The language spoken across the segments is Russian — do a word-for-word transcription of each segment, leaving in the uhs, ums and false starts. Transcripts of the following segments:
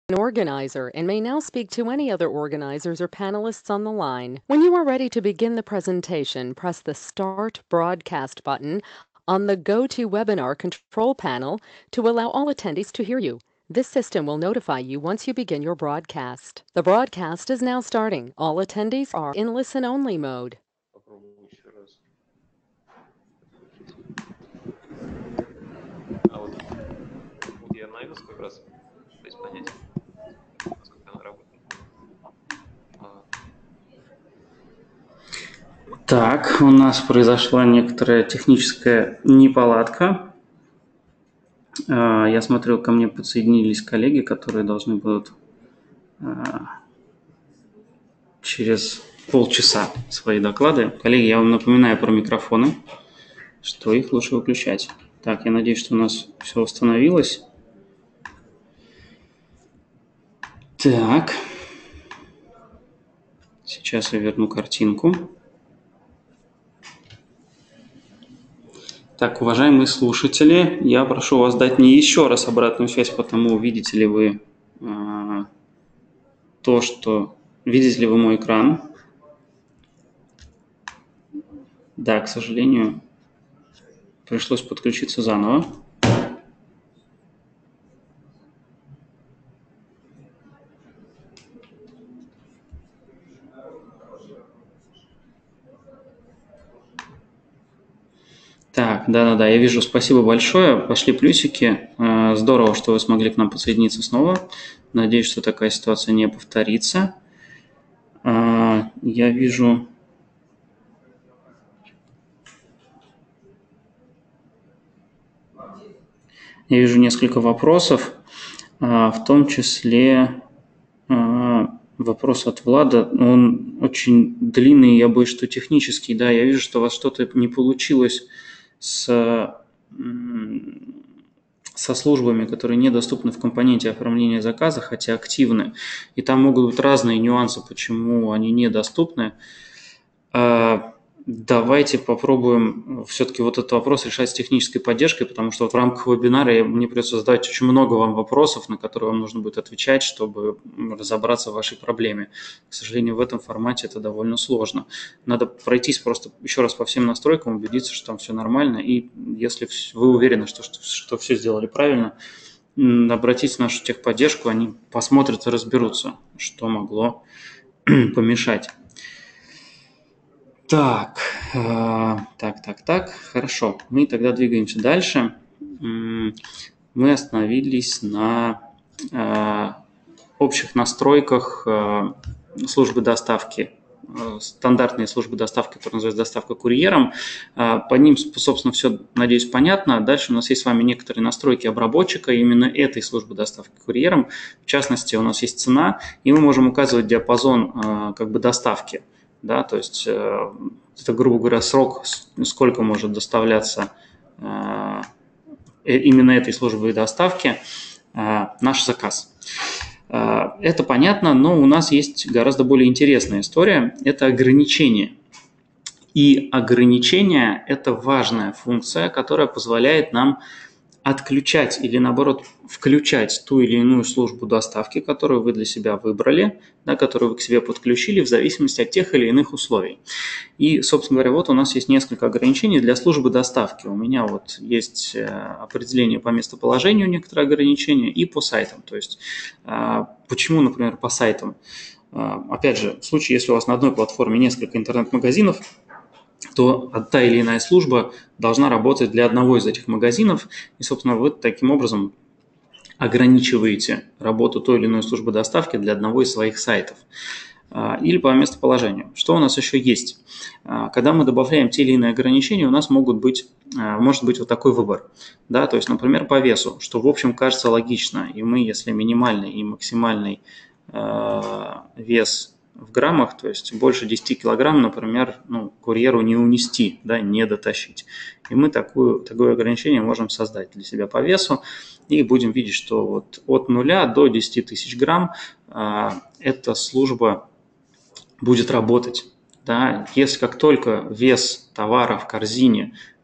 An organizer and may now speak to any other organizers or panelists on the line. When you are ready to begin the presentation, press the Start Broadcast button on the GoToWebinar control panel to allow all attendees to hear you. This system will notify you once you begin your broadcast. The broadcast is now starting. All attendees are in listen-only mode. Попробую еще раз. А вот, вот я обновился как раз, то есть понять, насколько она работает. А, Так, у нас произошла некоторая техническая неполадка. А, Я смотрел, ко мне подсоединились коллеги, которые должны будут а, через полчаса свои доклады. Коллеги, я вам напоминаю про микрофоны, что их лучше выключать. Так, я надеюсь, что у нас все восстановилось. Так, сейчас я верну картинку. Так, уважаемые слушатели, я прошу вас дать мне еще раз обратную связь по тому, увидите ли вы э, то, что... Видите ли вы мой экран? Да, к сожалению, пришлось подключиться заново. Так, да-да-да, я вижу, спасибо большое, пошли плюсики. Э, Здорово, что вы смогли к нам подсоединиться снова. Надеюсь, что такая ситуация не повторится. Э, Я вижу... Я вижу несколько вопросов, э, в том числе э, вопрос от Влада. Он очень длинный, я боюсь, что технический. Да, я вижу, что у вас что-то не получилось с, м, со службами, которые недоступны в компоненте оформления заказа, хотя активны. И там могут быть разные нюансы, почему они недоступны. А, Давайте попробуем все-таки вот этот вопрос решать с технической поддержкой, потому что вот в рамках вебинара я- мне придется задавать очень много вам вопросов, на которые вам нужно будет отвечать, чтобы м, разобраться в вашей проблеме. К сожалению, в этом формате это довольно сложно. Надо пройтись просто еще раз по всем настройкам, убедиться, что там все нормально, и если вс- вы уверены, что, что, что все сделали правильно, м, обратитесь в нашу техподдержку, они посмотрят и разберутся, что могло помешать. Так, э, так, так, так, хорошо. Мы тогда двигаемся дальше. М, Мы остановились на э, общих настройках э, службы доставки, э, стандартные службы доставки, которые называются доставка курьером. Э, По ним, собственно, все, надеюсь, понятно. Дальше у нас есть с вами некоторые настройки обработчика именно этой службы доставки курьером. В частности, у нас есть цена, и мы можем указывать диапазон э, как бы доставки. Да, то есть э, это, грубо говоря, срок, с- сколько может доставляться э, э, именно этой службой доставки э, наш заказ. Э, Это понятно, но у нас есть гораздо более интересная история. Это ограничение. И ограничение – это важная функция, которая позволяет нам отключать или, наоборот, включать ту или иную службу доставки, которую вы для себя выбрали, да, которую вы к себе подключили в зависимости от тех или иных условий. И, собственно говоря, вот у нас есть несколько ограничений для службы доставки. У меня вот есть э, определение по местоположению, некоторые ограничения, и по сайтам. То есть э, почему, например, по сайтам? Э, Опять же, в случае, если у вас на одной платформе несколько интернет-магазинов, то та или иная служба должна работать для одного из этих магазинов, и, собственно, вы таким образом ограничиваете работу той или иной службы доставки для одного из своих сайтов а, или по местоположению. Что у нас еще есть? А, Когда мы добавляем те или иные ограничения, у нас могут быть, а, может быть вот такой выбор. Да, то есть, например, по весу, что, в общем, кажется логично. И мы, если минимальный и максимальный а, вес в граммах, то есть больше десяти килограмм, например, ну, курьеру не унести, да, не дотащить. И мы такую, такое ограничение можем создать для себя по весу и будем видеть, что вот от нуля до десяти тысяч грамм а, эта служба будет работать. Да. Если как только вес товара в корзине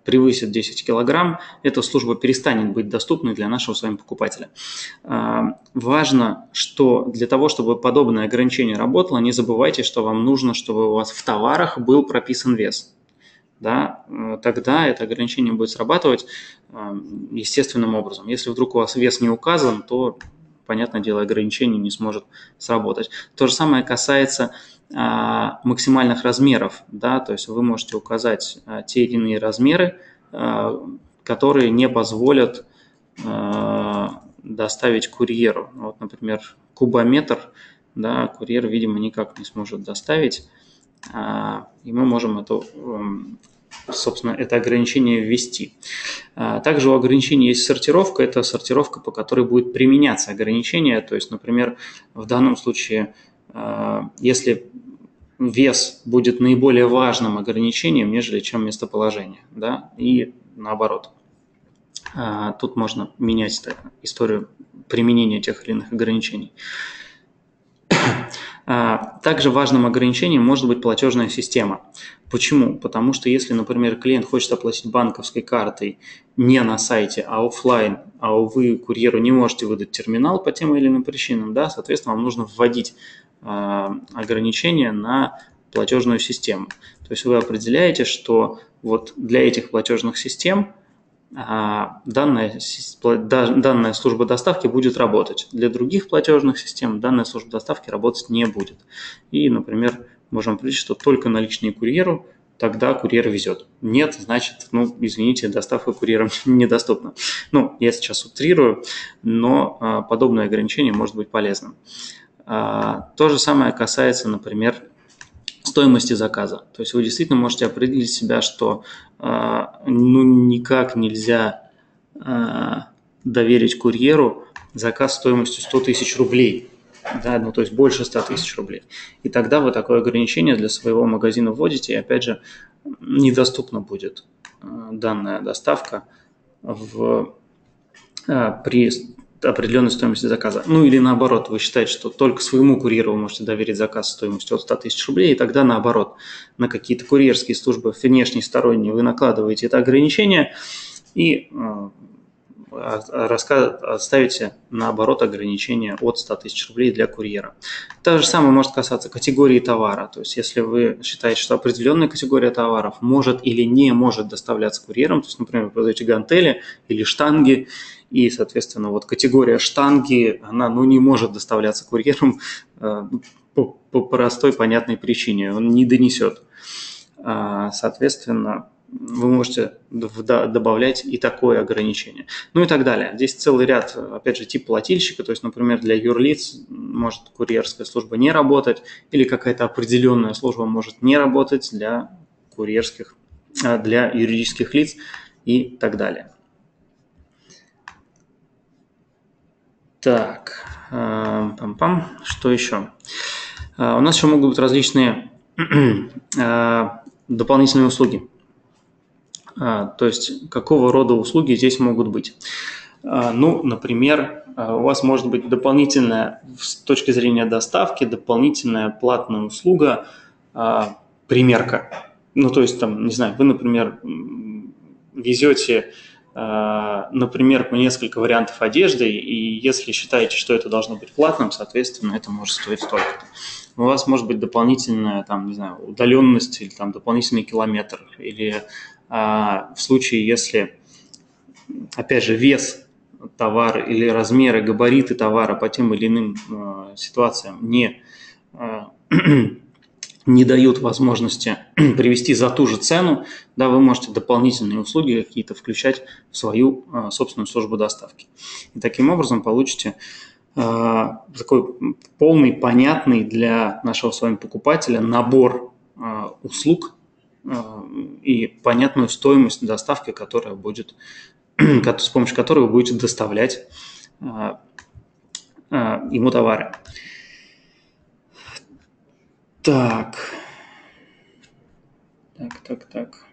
превысит десять килограмм, эта служба перестанет быть доступной для нашего с вами покупателя. Важно, что для того, чтобы подобное ограничение работало, не забывайте, что вам нужно, чтобы у вас в товарах был прописан вес. Да, тогда это ограничение будет срабатывать естественным образом. Если вдруг у вас вес не указан, то, понятное дело, ограничение не сможет сработать. То же самое касается а, максимальных размеров. Да, то есть вы можете указать а, те или иные размеры, а, которые не позволят а, доставить курьеру. Вот, например, кубометр, да, курьер, видимо, никак не сможет доставить. И мы можем это, собственно, это ограничение ввести. Также у ограничения есть сортировка. Это сортировка, по которой будет применяться ограничение. То есть, например, в данном случае, если вес будет наиболее важным ограничением, нежели чем местоположение, да, и наоборот. Тут можно менять историю применения тех или иных ограничений. Также важным ограничением может быть платежная система. Почему? Потому что если, например, клиент хочет оплатить банковской картой не на сайте, а офлайн, а вы курьеру не можете выдать терминал по тем или иным причинам, да, соответственно, вам нужно вводить ограничения на платежную систему. То есть вы определяете, что вот для этих платежных систем Данная, данная служба доставки будет работать. Для других платежных систем данная служба доставки работать не будет. И, например, можем определить, что только наличные курьеру, тогда курьер везет. Нет, значит, ну, извините, доставка курьером недоступна. Ну, я сейчас утрирую, но а, подобное ограничение может быть полезным. А, то же самое касается, например, стоимости заказа. То есть вы действительно можете определить себя, что э, ну, никак нельзя э, доверить курьеру заказ стоимостью сто тысяч рублей, да, ну, то есть больше ста тысяч рублей. И тогда вы такое ограничение для своего магазина вводите, и опять же недоступна будет э, данная доставка в, э, при определенной стоимости заказа. Ну или наоборот, вы считаете, что только своему курьеру вы можете доверить заказ стоимостью от ста тысяч рублей, и тогда наоборот, на какие-то курьерские службы внешние, сторонние вы накладываете это ограничение и э, ставите наоборот ограничение от ста тысяч рублей для курьера. То же самое может касаться категории товара. То есть если вы считаете, что определенная категория товаров может или не может доставляться курьером, то есть, например, вы продаете гантели или штанги, и, соответственно, вот категория штанги, она ну, не может доставляться курьером э, по, по простой, понятной причине. Он не донесет. А, соответственно, вы можете добавлять и такое ограничение. Ну и так далее. Здесь целый ряд, опять же, тип плательщика. То есть, например, для юрлиц может курьерская служба не работать, или какая-то определенная служба может не работать для курьерских, для юридических лиц и так далее. Так, пам-пам, что еще? У нас еще могут быть различные дополнительные услуги. То есть, какого рода услуги здесь могут быть? Ну, например, у вас может быть дополнительная, с точки зрения доставки, дополнительная платная услуга примерка. Ну, то есть, там, не знаю, вы, например, везете например, по несколько вариантов одежды, и если считаете, что это должно быть платным, соответственно, это может стоить столько-то. У вас может быть дополнительная, там, не знаю, удаленность или там дополнительный километр, или а, в случае, если, опять же, вес товара или размеры, габариты товара по тем или иным а, ситуациям не а, не дают возможности привести за ту же цену, да, вы можете дополнительные услуги какие-то включать в свою э, собственную службу доставки. И таким образом получите э, такой полный, понятный для нашего с вами покупателя набор э, услуг э, и понятную стоимость доставки, которая будет, с помощью которой вы будете доставлять э, э, ему товары. Так, так, так, так.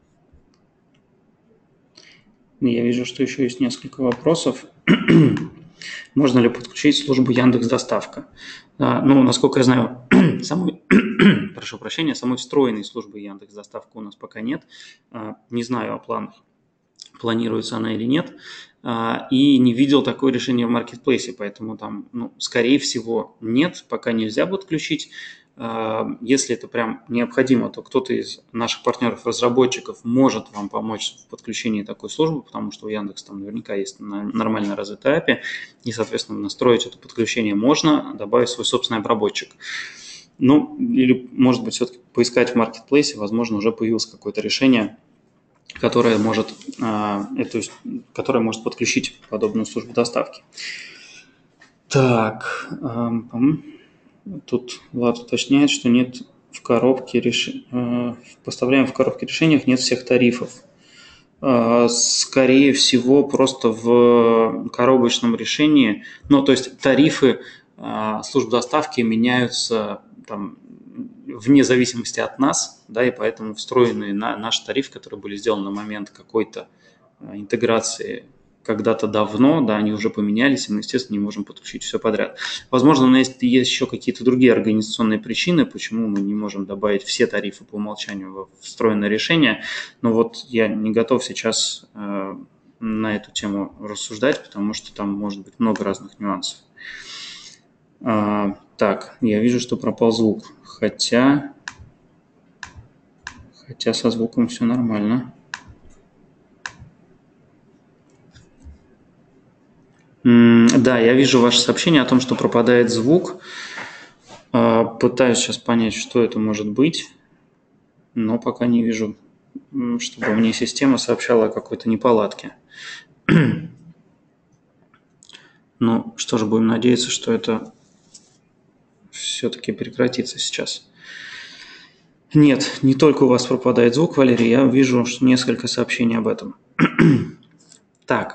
Я вижу, что еще есть несколько вопросов. Можно ли подключить службу Яндекс.Доставка? Ну, насколько я знаю, самой, прошу прощения, самой встроенной службы Яндекс.Доставка у нас пока нет. Не знаю о планах, планируется она или нет. И не видел такое решение в маркетплейсе, поэтому там, ну, скорее всего, нет, пока нельзя подключить. Если это прям необходимо, то кто-то из наших партнеров-разработчиков может вам помочь в подключении такой службы, потому что у Яндекса там наверняка есть нормально развитая эй пи ай, и, соответственно, настроить это подключение можно, добавив свой собственный обработчик. Ну, или, может быть, все-таки поискать в маркетплейсе, возможно, уже появилось какое-то решение, которое может, эту, которое может подключить подобную службу доставки. Так, тут Влад уточняет, что нет в коробке реш... в поставляемых в коробке решениях нет всех тарифов. Скорее всего, просто в коробочном решении, ну, то есть тарифы служб доставки меняются там, вне зависимости от нас, да, и поэтому встроенные на наши тарифы, которые были сделаны на момент какой-то интеграции когда-то давно, да, они уже поменялись, и мы, естественно, не можем подключить все подряд. Возможно, у нас есть, есть еще какие-то другие организационные причины, почему мы не можем добавить все тарифы по умолчанию в встроенное решение, но вот я не готов сейчас э, на эту тему рассуждать, потому что там может быть много разных нюансов. А, так, я вижу, что пропал звук, хотя, хотя со звуком все нормально. Да, я вижу ваше сообщение о том, что пропадает звук. Пытаюсь сейчас понять, что это может быть, но пока не вижу, чтобы мне система сообщала о какой-то неполадке. Ну, что же, будем надеяться, что это все-таки прекратится сейчас. Нет, не только у вас пропадает звук, Валерий, я вижу несколько сообщений об этом. Так.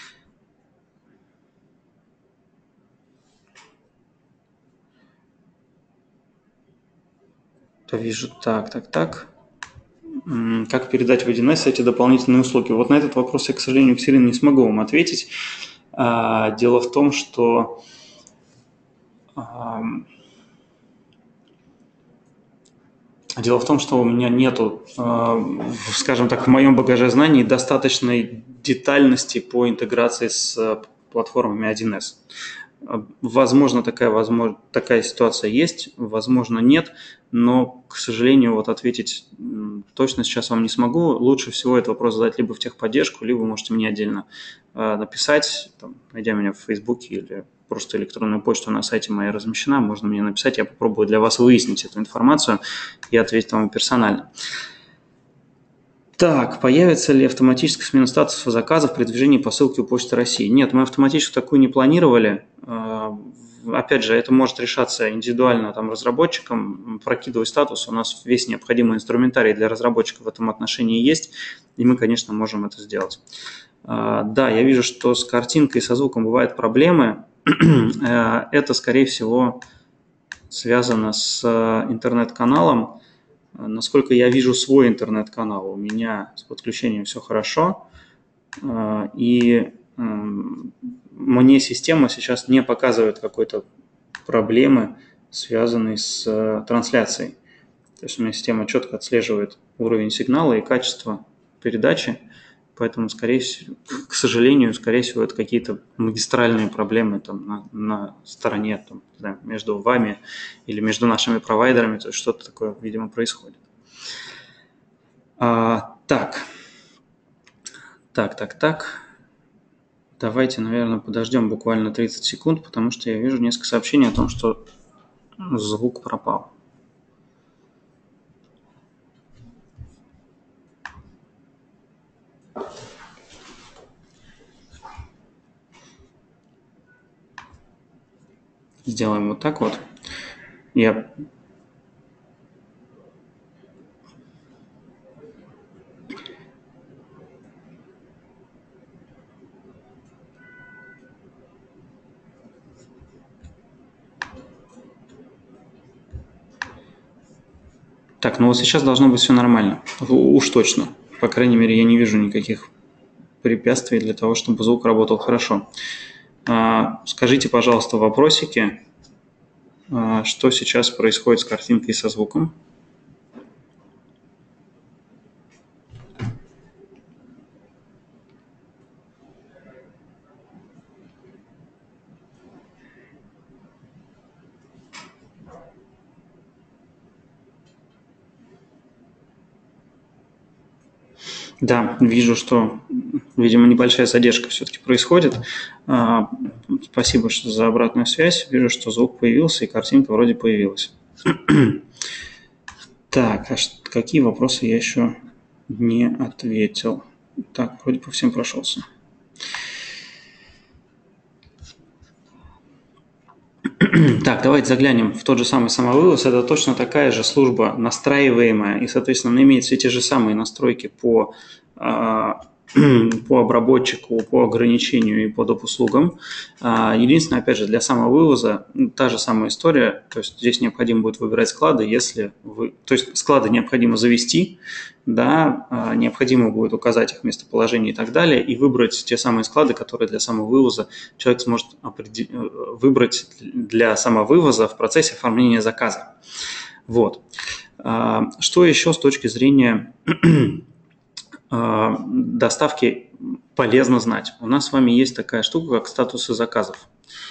Вижу, так, так, так. Как передать в один эс эти дополнительные услуги? Вот на этот вопрос я, к сожалению, Екатерина, не смогу вам ответить. Дело в том, что Дело в том, что у меня нету, скажем так, в моем багаже знаний достаточной детальности по интеграции с платформами один эс. Возможно, такая, возможно, такая ситуация есть, возможно, нет, но, к сожалению, вот ответить точно сейчас вам не смогу. Лучше всего этот вопрос задать либо в техподдержку, либо вы можете мне отдельно написать, там, найдя меня в Фейсбуке или просто электронную почту на сайте моя размещена, можно мне написать, я попробую для вас выяснить эту информацию и ответить вам персонально. Так, появится ли автоматическая смена статуса заказов при движении по ссылке у Почты России? Нет, мы автоматически такую не планировали. Опять же, это может решаться индивидуально там, разработчиком, прокидывая статус. У нас весь необходимый инструментарий для разработчиков в этом отношении есть, и мы, конечно, можем это сделать. Да, я вижу, что с картинкой и со звуком бывают проблемы. Это, скорее всего, связано с интернет-каналом. Насколько я вижу свой интернет-канал, у меня с подключением все хорошо, и мне система сейчас не показывает какой-то проблемы, связанной с трансляцией. То есть у меня система четко отслеживает уровень сигнала и качество передачи, поэтому, скорее всего, к сожалению, скорее всего, это какие-то магистральные проблемы там, на, на стороне там, да, между вами или между нашими провайдерами, то есть что-то такое, видимо, происходит. А, так, так, так, так. Давайте, наверное, подождем буквально тридцать секунд, потому что я вижу несколько сообщений о том, что звук пропал. Сделаем вот так вот. Я... Так, ну вот сейчас должно быть все нормально. Уж точно. По крайней мере, я не вижу никаких препятствий для того, чтобы звук работал хорошо. Скажите, пожалуйста, в вопросике, что сейчас происходит с картинкой и со звуком. Да, вижу, что, видимо, небольшая задержка все-таки происходит. Спасибо что за обратную связь. Вижу, что звук появился и картинка вроде появилась. Так, а какие вопросы я еще не ответил? Так, вроде по всем прошелся. Так, давайте заглянем в тот же самый самовывоз. Это точно такая же служба, настраиваемая, и, соответственно, она имеет все те же самые настройки по, по обработчику, по ограничению и по доп. Услугам. Единственное, опять же, для самовывоза та же самая история, то есть здесь необходимо будет выбирать склады, если вы, то есть склады необходимо завести, да, необходимо будет указать их местоположение и так далее, и выбрать те самые склады, которые для самовывоза человек сможет выбрать для самовывоза в процессе оформления заказа. Вот. Что еще с точки зрения доставки полезно знать? У нас с вами есть такая штука, как статусы заказов.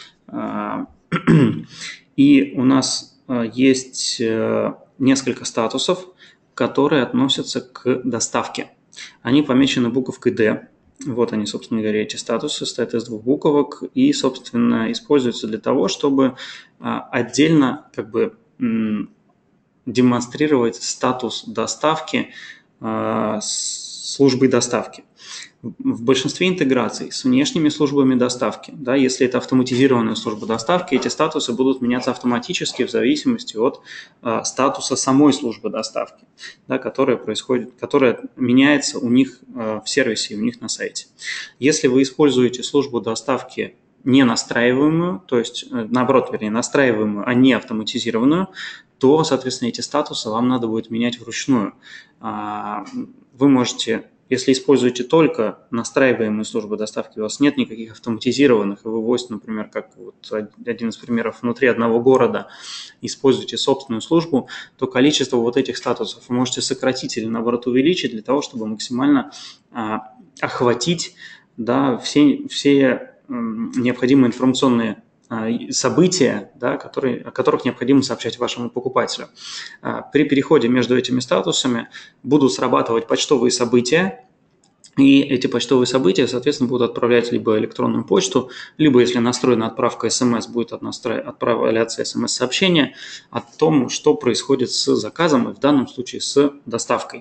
И у нас есть несколько статусов, которые относятся к доставке. Они помечены буковкой D. Вот они, собственно говоря, эти статусы состоят из двух буквок и, собственно, используются для того, чтобы отдельно как бы демонстрировать статус доставки службой доставки. В большинстве интеграций с внешними службами доставки, да, если это автоматизированная служба доставки, эти статусы будут меняться автоматически в зависимости от э, статуса самой службы доставки, да, которая происходит, которая меняется у них э, в сервисе, у них на сайте. Если вы используете службу доставки не настраиваемую, то есть, э, наоборот, вернее, настраиваемую, а не автоматизированную, то, соответственно, эти статусы вам надо будет менять вручную. Э, вы можете... Если используете только настраиваемые службы доставки, у вас нет никаких автоматизированных, и вы возите, например, как вот один из примеров, внутри одного города используете собственную службу, то количество вот этих статусов вы можете сократить или, наоборот, увеличить для того, чтобы максимально а, охватить, да, все, все м, необходимые информационные а, события, да, которые, о которых необходимо сообщать вашему покупателю. А, при переходе между этими статусами будут срабатывать почтовые события, и эти почтовые события, соответственно, будут отправлять либо электронную почту, либо, если настроена отправка смс, будет отправляться смс-сообщение о том, что происходит с заказом, и в данном случае с доставкой.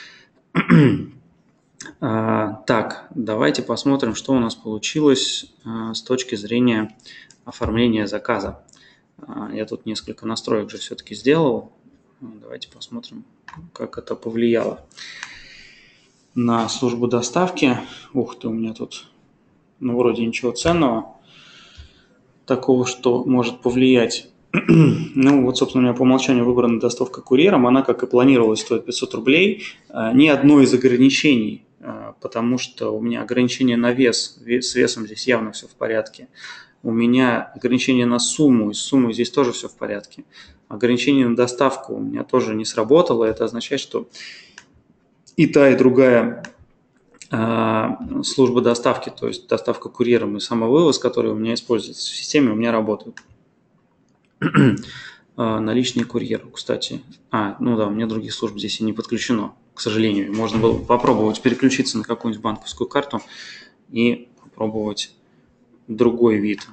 Так, давайте посмотрим, что у нас получилось с точки зрения оформления заказа. Я тут несколько настроек же все-таки сделал. Давайте посмотрим, как это повлияло на службу доставки. Ух ты, у меня тут, ну, вроде ничего ценного такого, что может повлиять. Ну, вот, собственно, у меня по умолчанию выбрана доставка курьером. Она, как и планировалось, стоит пятьсот рублей. Ни одно из ограничений, потому что у меня ограничение на вес. С весом здесь явно все в порядке. У меня ограничение на сумму, и с суммой здесь тоже все в порядке. Ограничение на доставку у меня тоже не сработало. Это означает, что и та, и другая э, служба доставки, то есть доставка курьером и самовывоз, который у меня используется в системе, у меня работают. э, наличные курьеру, кстати. А, ну да, у меня других служб здесь и не подключено, к сожалению. Можно было попробовать переключиться на какую-нибудь банковскую карту и попробовать другой вид.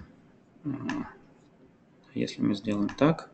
Если мы сделаем так.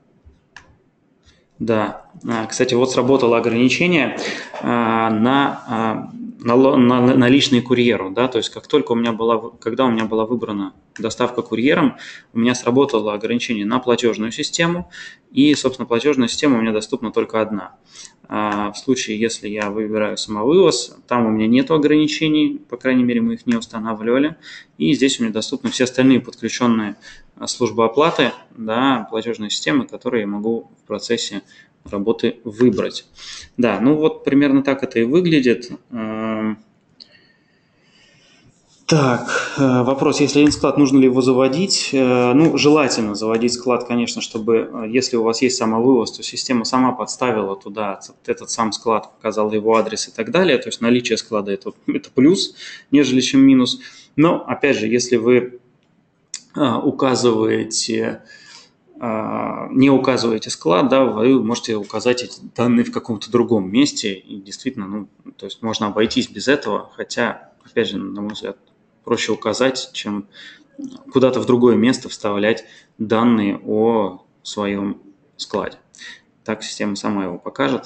Да, кстати, вот сработало ограничение на, на, на наличные курьеру, да, то есть как только у меня была, когда у меня была выбрана доставка курьером, у меня сработало ограничение на платежную систему, и, собственно, платежная система у меня доступна только одна. В случае, если я выбираю самовывоз, там у меня нет ограничений, по крайней мере, мы их не устанавливали, и здесь у меня доступны все остальные подключенные службы оплаты, да, платежные системы, которые я могу в процессе работы выбрать. Да, ну вот примерно так это и выглядит. Так, вопрос, если один склад, нужно ли его заводить? Ну, желательно заводить склад, конечно, чтобы, если у вас есть самовывоз, то система сама подставила туда этот сам склад, показала его адрес и так далее. То есть наличие склада это, это плюс, нежели чем минус. Но, опять же, если вы указываете, не указываете склад, да, вы можете указать эти данные в каком-то другом месте. И действительно, ну, то есть можно обойтись без этого, хотя, опять же, на мой взгляд, проще указать, чем куда-то в другое место вставлять данные о своем складе. Так система сама его покажет.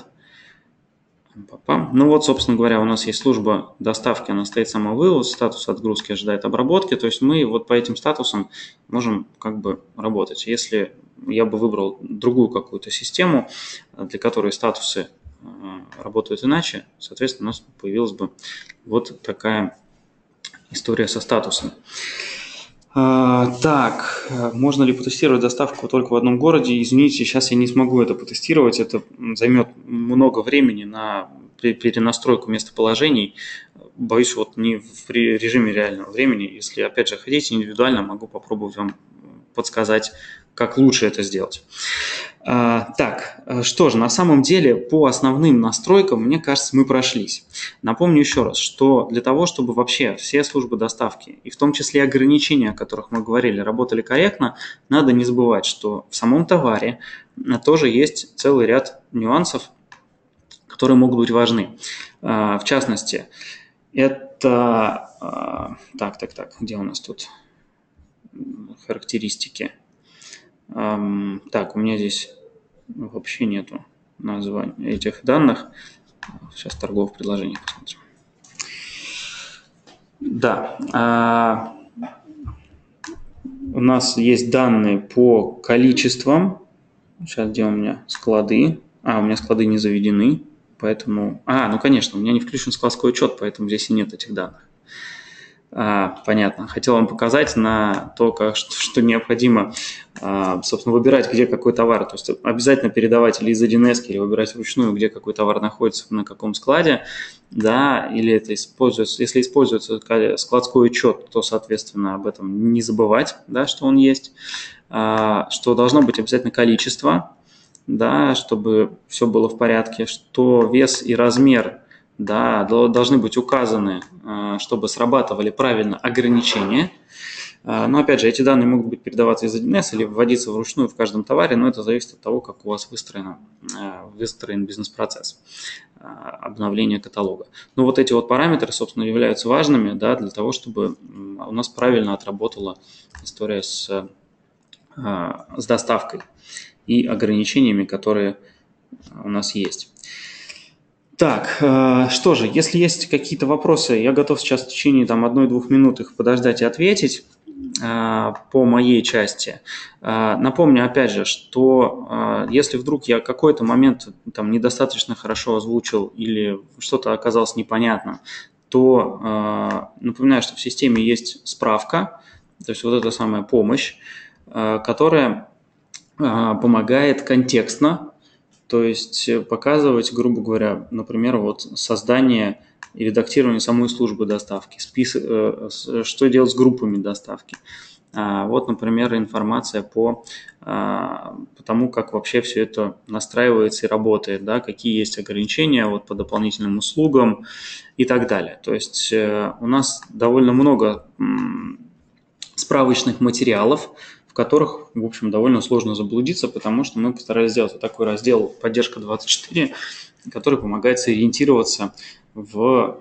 Ну вот, собственно говоря, у нас есть служба доставки, она стоит самовывоз, статус отгрузки ожидает обработки, то есть мы вот по этим статусам можем как бы работать. Если я бы выбрал другую какую-то систему, для которой статусы работают иначе, соответственно, у нас появилась бы вот такая история со статусом. А, так, можно ли потестировать доставку только в одном городе? Извините, сейчас я не смогу это потестировать. Это займет много времени на перенастройку местоположений. Боюсь, вот не в режиме реального времени. Если, опять же, хотите индивидуально, могу попробовать вам подсказать, как лучше это сделать. А, так, что же, на самом деле по основным настройкам, мне кажется, мы прошлись. Напомню еще раз, что для того, чтобы вообще все службы доставки, и в том числе ограничения, о которых мы говорили, работали корректно, надо не забывать, что в самом товаре тоже есть целый ряд нюансов, которые могут быть важны. А, в частности, это... А, так, так, так, где у нас тут характеристики? Так, у меня здесь вообще нету названий этих данных. Сейчас торговых предложений посмотрим. Да, у нас есть данные по количествам. Сейчас, где у меня склады? А, у меня склады не заведены, поэтому... А, ну, конечно, у меня не включен складской учет, поэтому здесь и нет этих данных. А, понятно. Хотел вам показать на то, как, что, что необходимо, а, собственно, выбирать, где какой товар. То есть обязательно передавать или из один эс или выбирать вручную, где какой товар находится, на каком складе, да, или это используется, если используется складской учет, то, соответственно, об этом не забывать, да, что он есть, а, что должно быть обязательно количество, да, чтобы все было в порядке, что вес и размер, да, должны быть указаны, чтобы срабатывали правильно ограничения. Но, опять же, эти данные могут быть передаваться из один эс или вводиться вручную в каждом товаре, но это зависит от того, как у вас выстроено, выстроен бизнес-процесс обновления каталога. Но вот эти вот параметры, собственно, являются важными, да, для того, чтобы у нас правильно отработала история с, с доставкой и ограничениями, которые у нас есть. Так, что же, если есть какие-то вопросы, я готов сейчас в течение там одной-двух минут их подождать и ответить по моей части. Напомню, опять же, что если вдруг я какой-то момент там недостаточно хорошо озвучил или что-то оказалось непонятно, то напоминаю, что в системе есть справка, то есть вот эта самая помощь, которая помогает контекстно, то есть показывать, грубо говоря, например, вот создание и редактирование самой службы доставки, список, что делать с группами доставки. Вот, например, информация по, по тому, как вообще все это настраивается и работает, да, какие есть ограничения вот, по дополнительным услугам и так далее. То есть у нас довольно много справочных материалов, в которых, в общем, довольно сложно заблудиться, потому что мы постарались сделать вот такой раздел «Поддержка двадцать четыре», который помогает сориентироваться в,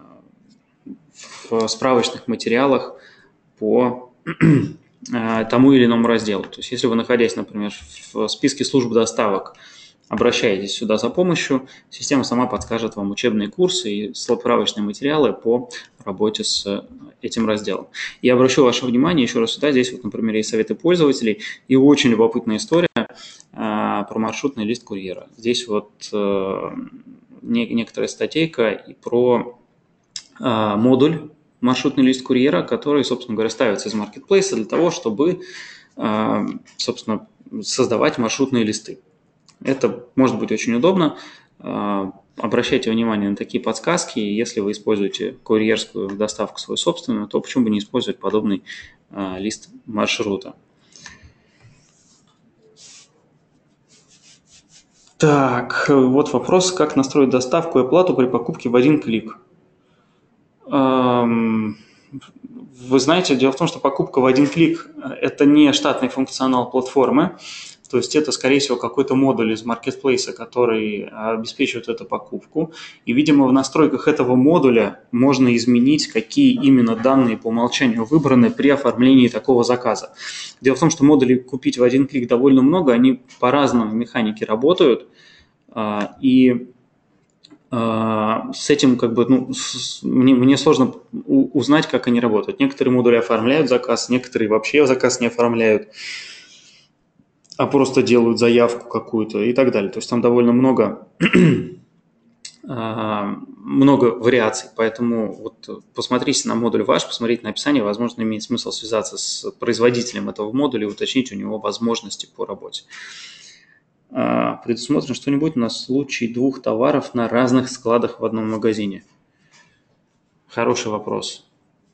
в справочных материалах по тому или иному разделу. То есть если вы, находясь, например, в списке служб доставок, обращаетесь сюда за помощью, система сама подскажет вам учебные курсы и справочные материалы по работе с этим разделом. И обращу ваше внимание еще раз сюда, здесь вот, например, есть советы пользователей и очень любопытная история а, про маршрутный лист курьера. Здесь вот а, не, некоторая статейка и про а, модуль маршрутный лист курьера, который, собственно говоря, ставится из маркетплейса для того, чтобы, а, собственно, создавать маршрутные листы. Это может быть очень удобно. обращайте внимание на такие подсказки. Если вы используете курьерскую доставку свою собственную, то почему бы не использовать подобный а, лист маршрута. Так, вот вопрос, как настроить доставку и оплату при покупке в один клик. Вы знаете, дело в том, что покупка в один клик – это не штатный функционал платформы, то есть это, скорее всего, какой-то модуль из маркетплейса, который обеспечивает эту покупку. И, видимо, в настройках этого модуля можно изменить, какие именно данные по умолчанию выбраны при оформлении такого заказа. Дело в том, что модулей купить в один клик довольно много, они по-разному механике работают, и с этим как бы, ну, мне, мне сложно узнать, как они работают. Некоторые модули оформляют заказ, некоторые вообще заказ не оформляют, а просто делают заявку какую-то и так далее. То есть там довольно много, много вариаций. Поэтому вот посмотрите на модуль ваш, посмотрите на описание. Возможно, имеет смысл связаться с производителем этого модуля и уточнить у него возможности по работе. Предусмотрено что-нибудь на случай двух товаров на разных складах в одном магазине? Хороший вопрос.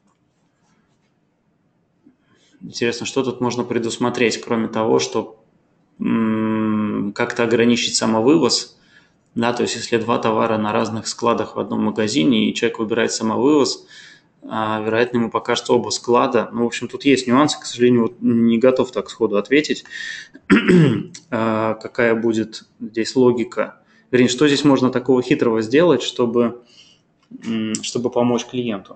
Интересно, что тут можно предусмотреть, кроме того, что м- как-то ограничить самовывоз? Да, то есть если два товара на разных складах в одном магазине, и человек выбирает самовывоз, а, вероятно, ему покажется оба склада. Ну, в общем, тут есть нюансы, к сожалению, вот не готов так сходу ответить, а, какая будет здесь логика. Вернее, что здесь можно такого хитрого сделать, чтобы, чтобы помочь клиенту.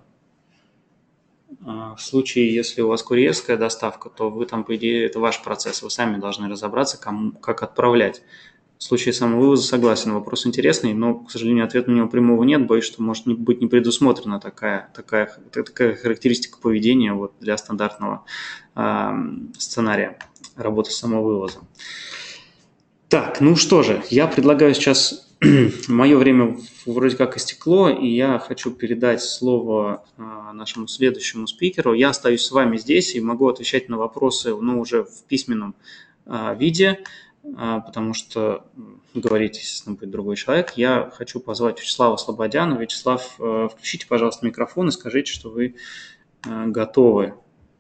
В случае, если у вас курьерская доставка, то вы там, по идее, это ваш процесс, вы сами должны разобраться, кому, как отправлять. В случае самовывоза согласен, вопрос интересный, но, к сожалению, ответа на него прямого нет. Боюсь, что может не быть не предусмотрена такая, такая, такая характеристика поведения вот для стандартного э, сценария работы с самовывозом. Так, ну что же, я предлагаю сейчас, мое время вроде как истекло, и я хочу передать слово э, нашему следующему спикеру. Я остаюсь с вами здесь и могу отвечать на вопросы, ну, уже в письменном э, виде, потому что говорить, естественно, будет другой человек. Я хочу позвать Вячеслава Слободяна. Вячеслав, включите, пожалуйста, микрофон и скажите, что вы готовы.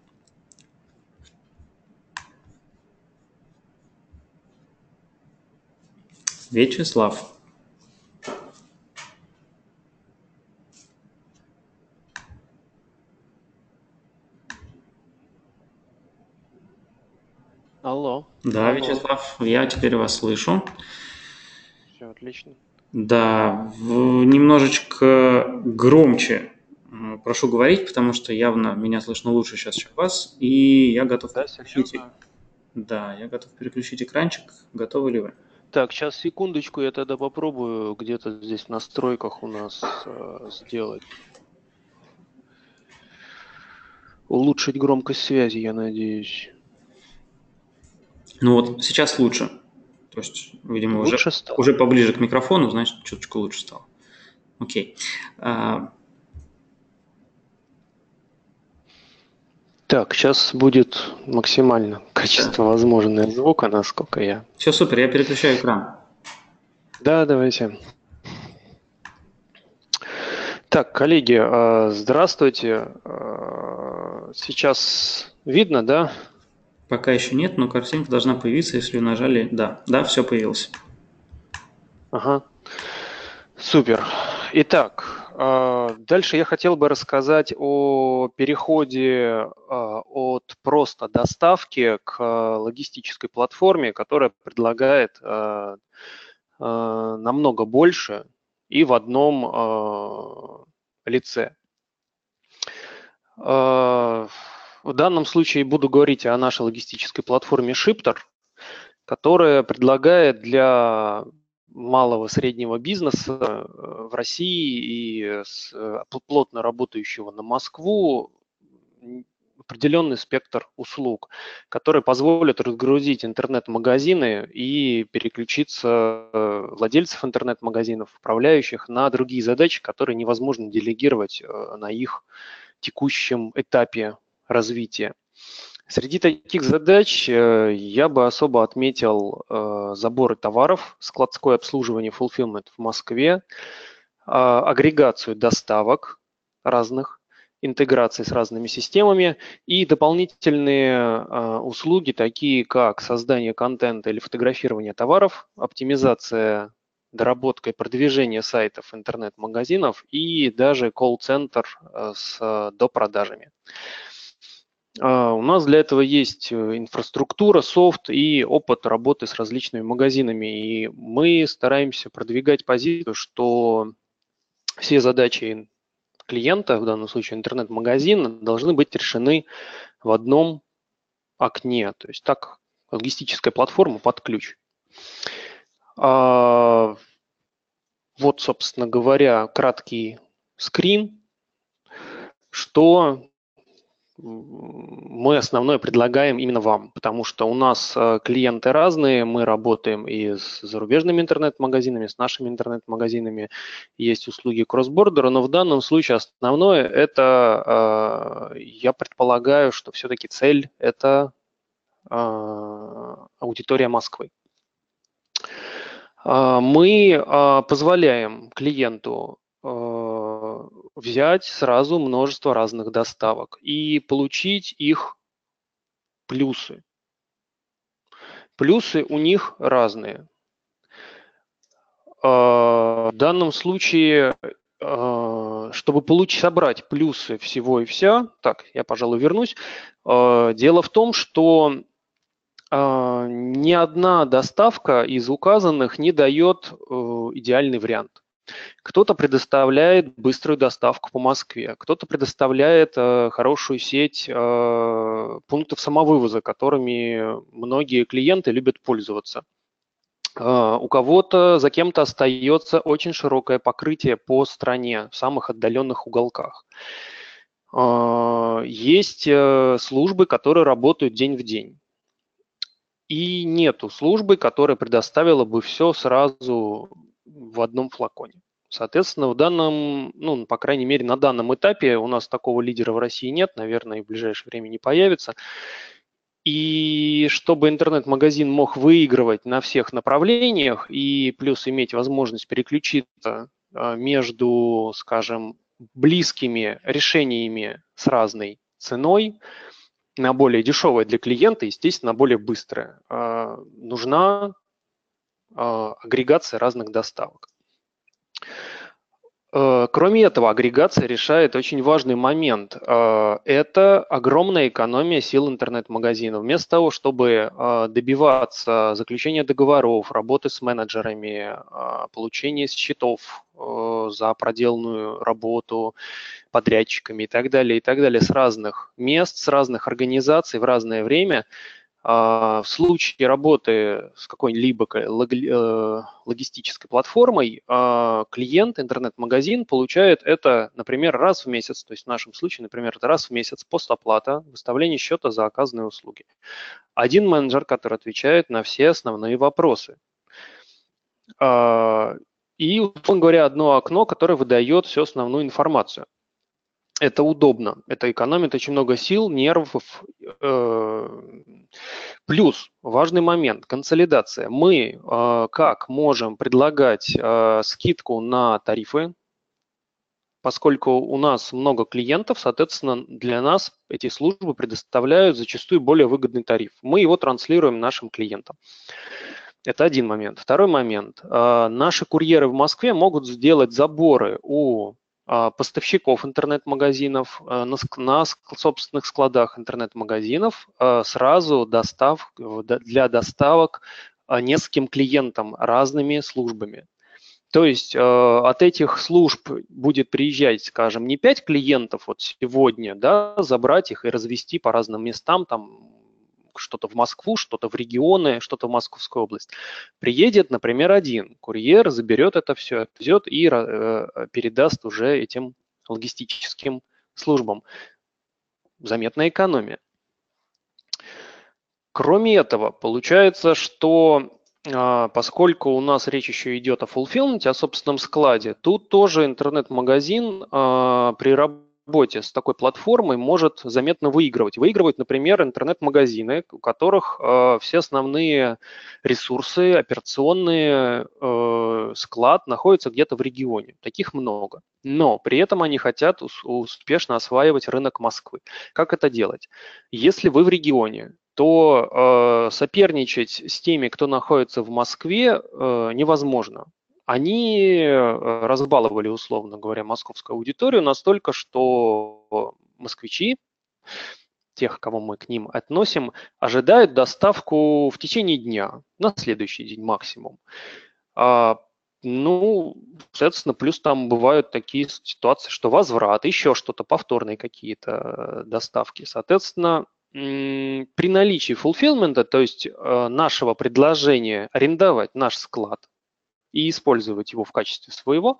Вячеслав. Алло. Да, Алло. Вячеслав, я теперь вас слышу. Все отлично. Да, в, немножечко громче прошу говорить, потому что явно меня слышно лучше сейчас, чем вас, и я готов Да, переключить. серьезно? Да, я готов переключить экранчик. Готовы ли вы? Так, сейчас секундочку, я тогда попробую где-то здесь в настройках у нас э, сделать. Улучшить громкость связи, я надеюсь. Ну вот сейчас лучше. То есть, видимо, Лучше уже, стало? уже поближе к микрофону, значит, чуточку лучше стало. Окей. А... Так, сейчас будет максимально качественно возможный звук, насколько я... Все супер, я переключаю экран. Да, давайте. Так, коллеги, здравствуйте. Сейчас видно, да? Пока еще нет, но картинка должна появиться, если нажали «Да». Да, все появилось. Ага. Супер. Итак, дальше я хотел бы рассказать о переходе от просто доставки к логистической платформе, которая предлагает намного больше и в одном лице. В данном случае буду говорить о нашей логистической платформе Shipter, которая предлагает для малого среднего бизнеса в России и плотно работающего на Москву определенный спектр услуг, которые позволят разгрузить интернет-магазины и переключиться владельцев интернет-магазинов, управляющих, на другие задачи, которые невозможно делегировать на их текущем этапе развития. Среди таких задач я бы особо отметил заборы товаров, складское обслуживание, fulfillment в Москве, агрегацию доставок разных, интеграции с разными системами и дополнительные услуги, такие как создание контента или фотографирование товаров, оптимизация, доработка и продвижение сайтов, интернет-магазинов и даже колл-центр с допродажами. У нас для этого есть инфраструктура, софт и опыт работы с различными магазинами. И мы стараемся продвигать позицию, что все задачи клиента, в данном случае интернет-магазина, должны быть решены в одном окне. То есть так, логистическая платформа под ключ. Вот, собственно говоря, краткий скрин, что мы основное предлагаем именно вам, потому что у нас клиенты разные, мы работаем и с зарубежными интернет-магазинами, с нашими интернет-магазинами, есть услуги кросс-бордера, но в данном случае основное это, я предполагаю, что все-таки цель это аудитория Москвы. Мы позволяем клиенту взять сразу множество разных доставок и получить их плюсы. Плюсы у них разные. В данном случае, чтобы получить, собрать плюсы всего и вся, так, я, пожалуй, вернусь. Дело в том, что ни одна доставка из указанных не дает идеальный вариант. Кто-то предоставляет быструю доставку по Москве, кто-то предоставляет э, хорошую сеть э, пунктов самовывоза, которыми многие клиенты любят пользоваться. Э, у кого-то за кем-то остается очень широкое покрытие по стране в самых отдаленных уголках. Э, есть э, службы, которые работают день в день. И нету службы, которая предоставила бы все сразу в одном флаконе. Соответственно, в данном, ну, по крайней мере, на данном этапе у нас такого лидера в России нет, наверное, и в ближайшее время не появится. И чтобы интернет-магазин мог выигрывать на всех направлениях и плюс иметь возможность переключиться между, скажем, близкими решениями с разной ценой, на более дешевое для клиента, естественно, на более быстрое, нужна агрегация разных доставок. Кроме этого, агрегация решает очень важный момент. Это огромная экономия сил интернет-магазина. Вместо того, чтобы добиваться заключения договоров, работы с менеджерами, получения счетов за проделанную работу подрядчиками и так далее, и так далее, с разных мест, с разных организаций в разное время, в случае работы с какой-либо логистической платформой клиент, интернет-магазин получает это, например, раз в месяц, то есть в нашем случае, например, это раз в месяц постоплата, выставление счета за оказанные услуги. Один менеджер, который отвечает на все основные вопросы. И, условно говоря, одно окно, которое выдает всю основную информацию. Это удобно, это экономит очень много сил, нервов. Плюс важный момент – консолидация. Мы как можем предлагать скидку на тарифы, поскольку у нас много клиентов, соответственно, для нас эти службы предоставляют зачастую более выгодный тариф. Мы его транслируем нашим клиентам. Это один момент. Второй момент. Наши курьеры в Москве могут сделать заборы у поставщиков интернет-магазинов на, на собственных складах интернет-магазинов сразу достав, для доставок нескольким клиентам разными службами. То есть от этих служб будет приезжать, скажем, не пять клиентов вот сегодня, да, забрать их и развести по разным местам, там что-то в Москву, что-то в регионы, что-то в Московскую область. Приедет, например, один курьер, заберет это все, отвезет и э, передаст уже этим логистическим службам. Заметная экономия. Кроме этого, получается, что э, поскольку у нас речь еще идет о fulfillment, о собственном складе, тут тоже интернет-магазин э, при работе работе с такой платформой может заметно выигрывать. Выигрывают, например, интернет-магазины, у которых э, все основные ресурсы, операционные, э, склад находятся где-то в регионе. Таких много. Но при этом они хотят ус- успешно осваивать рынок Москвы. Как это делать? Если вы в регионе, то э, соперничать с теми, кто находится в Москве, э, невозможно. Они разбаловали, условно говоря, московскую аудиторию настолько, что москвичи, тех, кого мы к ним относим, ожидают доставку в течение дня, на следующий день максимум. А, ну, соответственно, плюс там бывают такие ситуации, что возврат, еще что-то, повторные какие-то доставки. Соответственно, при наличии fulfillment, то есть нашего предложения арендовать наш склад и использовать его в качестве своего,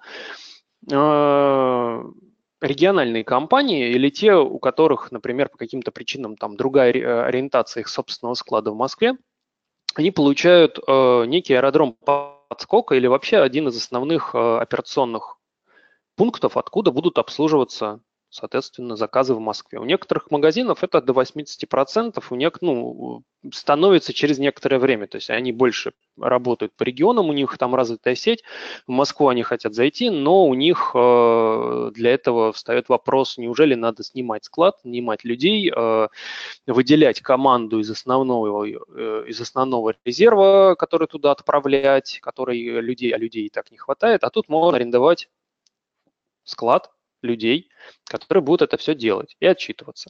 региональные компании или те, у которых, например, по каким-то причинам там другая ориентация их собственного склада в Москве, они получают некий аэродром подскока или вообще один из основных операционных пунктов, откуда будут обслуживаться, соответственно, заказы в Москве. У некоторых магазинов это до восемьдесят процентов, у некоторых, ну, становится через некоторое время, то есть они больше работают по регионам, у них там развитая сеть, в Москву они хотят зайти, но у них э, для этого встает вопрос, неужели надо снимать склад, нанимать людей, э, выделять команду из основного, э, из основного резерва, который туда отправлять, который людей, а людей и так не хватает, а тут можно арендовать склад людей, которые будут это все делать и отчитываться.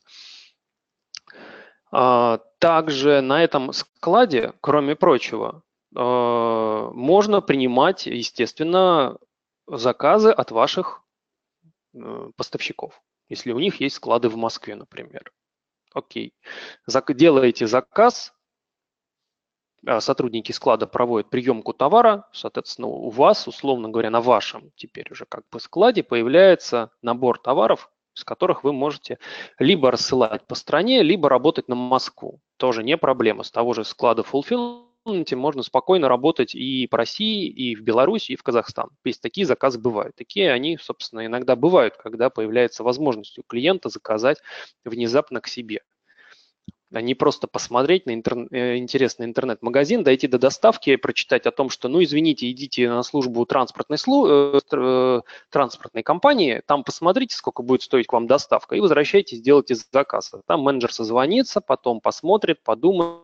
Также на этом складе, кроме прочего, можно принимать, естественно, заказы от ваших поставщиков, если у них есть склады в Москве, например. Окей. Делаете заказ, сотрудники склада проводят приемку товара, соответственно, у вас, условно говоря, на вашем теперь уже как бы складе появляется набор товаров, с которых вы можете либо рассылать по стране, либо работать на Москву. Тоже не проблема. С того же склада Fulfillment можно спокойно работать и по России, и в Беларусь, и в Казахстан. Есть такие заказы бывают. Такие они, собственно, иногда бывают, когда появляется возможность у клиента заказать внезапно к себе. А не просто посмотреть на интер... интересный интернет-магазин, дойти до доставки, прочитать о том, что, ну, извините, идите на службу транспортной, слу... транспортной компании, там посмотрите, сколько будет стоить к вам доставка, и возвращайтесь, делайте заказ. Там менеджер созвонится, потом посмотрит, подумает,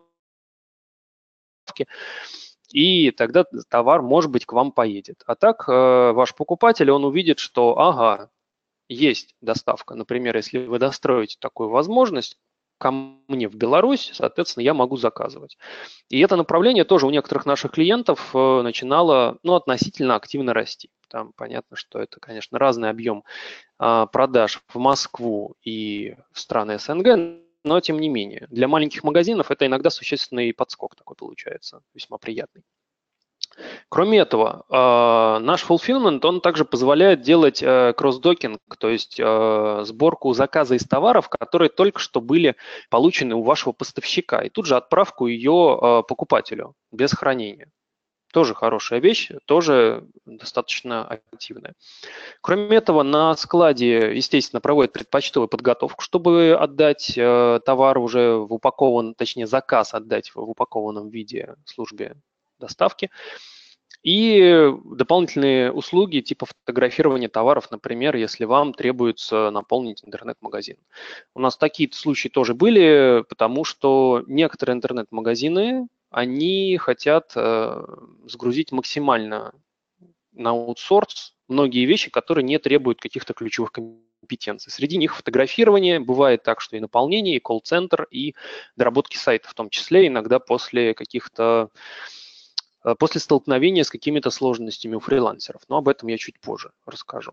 и тогда товар, может быть, к вам поедет. А так ваш покупатель, он увидит, что, ага, есть доставка. Например, если вы достроите такую возможность, ко мне в Беларусь, соответственно, я могу заказывать. И это направление тоже у некоторых наших клиентов начинало, ну, относительно активно расти. Там понятно, что это, конечно, разный объем а, продаж в Москву и в страны СНГ, но тем не менее. Для маленьких магазинов это иногда существенный подскок такой получается, весьма приятный. Кроме этого, наш fulfillment, он также позволяет делать кросс-докинг, то есть сборку заказа из товаров, которые только что были получены у вашего поставщика, и тут же отправку ее покупателю без хранения. Тоже хорошая вещь, тоже достаточно активная. Кроме этого, на складе, естественно, проводят предпочтовую подготовку, чтобы отдать товар уже в упакованном, точнее, заказ отдать в упакованном виде службе доставки. И дополнительные услуги типа фотографирования товаров, например, если вам требуется наполнить интернет-магазин. У нас такие случаи тоже были, потому что некоторые интернет-магазины, они хотят э, сгрузить максимально на аутсорс многие вещи, которые не требуют каких-то ключевых компетенций. Среди них фотографирование, бывает так, что и наполнение, и колл-центр, и доработки сайта в том числе, иногда после каких-то после столкновения с какими-то сложностями у фрилансеров. Но об этом я чуть позже расскажу.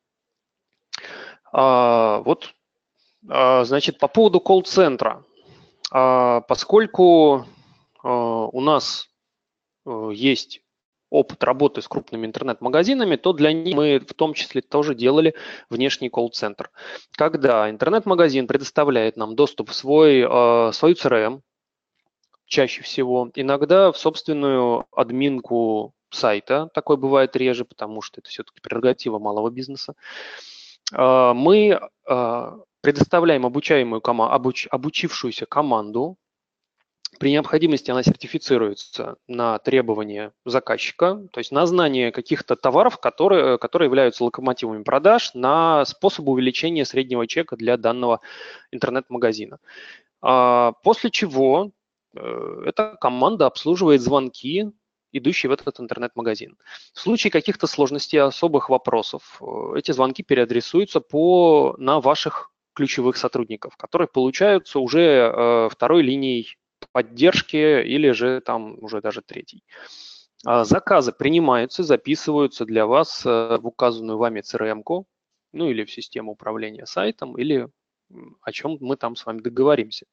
А, вот, а, значит, по поводу колл-центра. А, поскольку а, у нас а, есть опыт работы с крупными интернет-магазинами, то для них мы в том числе тоже делали внешний колл-центр. Когда интернет-магазин предоставляет нам доступ в свой, а, свою си эр эм, чаще всего, иногда в собственную админку сайта, такое бывает реже, потому что это все-таки прерогатива малого бизнеса, мы предоставляем обучаемую, обуч, обучившуюся команду. При необходимости она сертифицируется на требования заказчика, то есть на знание каких-то товаров, которые, которые являются локомотивами продаж, на способ увеличения среднего чека для данного интернет-магазина. После чего эта команда обслуживает звонки, идущие в этот интернет-магазин. В случае каких-то сложностей, особых вопросов, эти звонки переадресуются по, на ваших ключевых сотрудников, которые получаются уже второй линией поддержки или же там уже даже третий. Заказы принимаются, записываются для вас в указанную вами си эр эм-ку, ну или в систему управления сайтом, или о чем мы там с вами договоримся.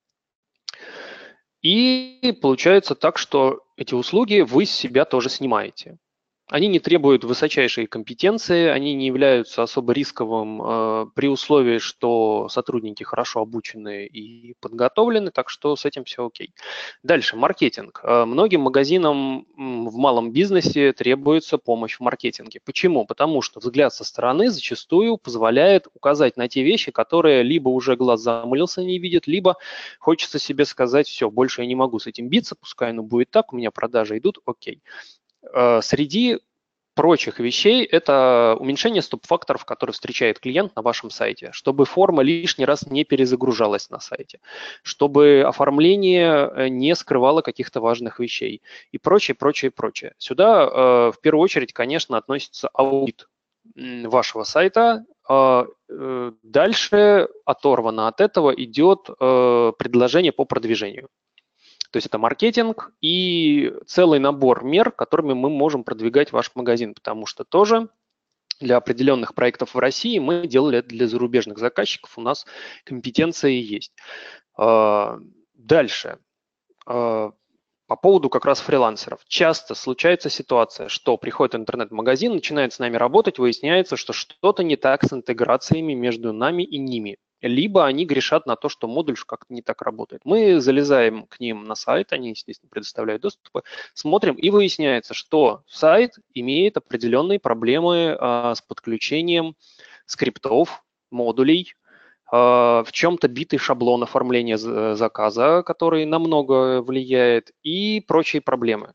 И получается так, что эти услуги вы с себя тоже снимаете. Они не требуют высочайшей компетенции, они не являются особо рисковым э, при условии, что сотрудники хорошо обучены и подготовлены, так что с этим все окей. Дальше, маркетинг. Э, многим магазинам в малом бизнесе требуется помощь в маркетинге. Почему? Потому что взгляд со стороны зачастую позволяет указать на те вещи, которые либо уже глаз замылился, не видит, либо хочется себе сказать, все, больше я не могу с этим биться, пускай оно будет так, у меня продажи идут, окей. Среди прочих вещей это уменьшение стоп-факторов, которые встречает клиент на вашем сайте, чтобы форма лишний раз не перезагружалась на сайте, чтобы оформление не скрывало каких-то важных вещей и прочее, прочее, прочее. Сюда в первую очередь, конечно, относится аудит вашего сайта. Дальше оторвано от этого идет предложение по продвижению. То есть это маркетинг и целый набор мер, которыми мы можем продвигать ваш магазин, потому что тоже для определенных проектов в России мы делали это для зарубежных заказчиков, у нас компетенция есть. Дальше. По поводу как раз фрилансеров. Часто случается ситуация, что приходит интернет-магазин, начинает с нами работать, выясняется, что что-то не так с интеграциями между нами и ними. Либо они грешат на то, что модуль как-то не так работает. Мы залезаем к ним на сайт, они, естественно, предоставляют доступы, смотрим, и выясняется, что сайт имеет определенные проблемы а, с подключением скриптов, модулей, а, в чем-то битый шаблон оформления заказа, который намного влияет, и прочие проблемы.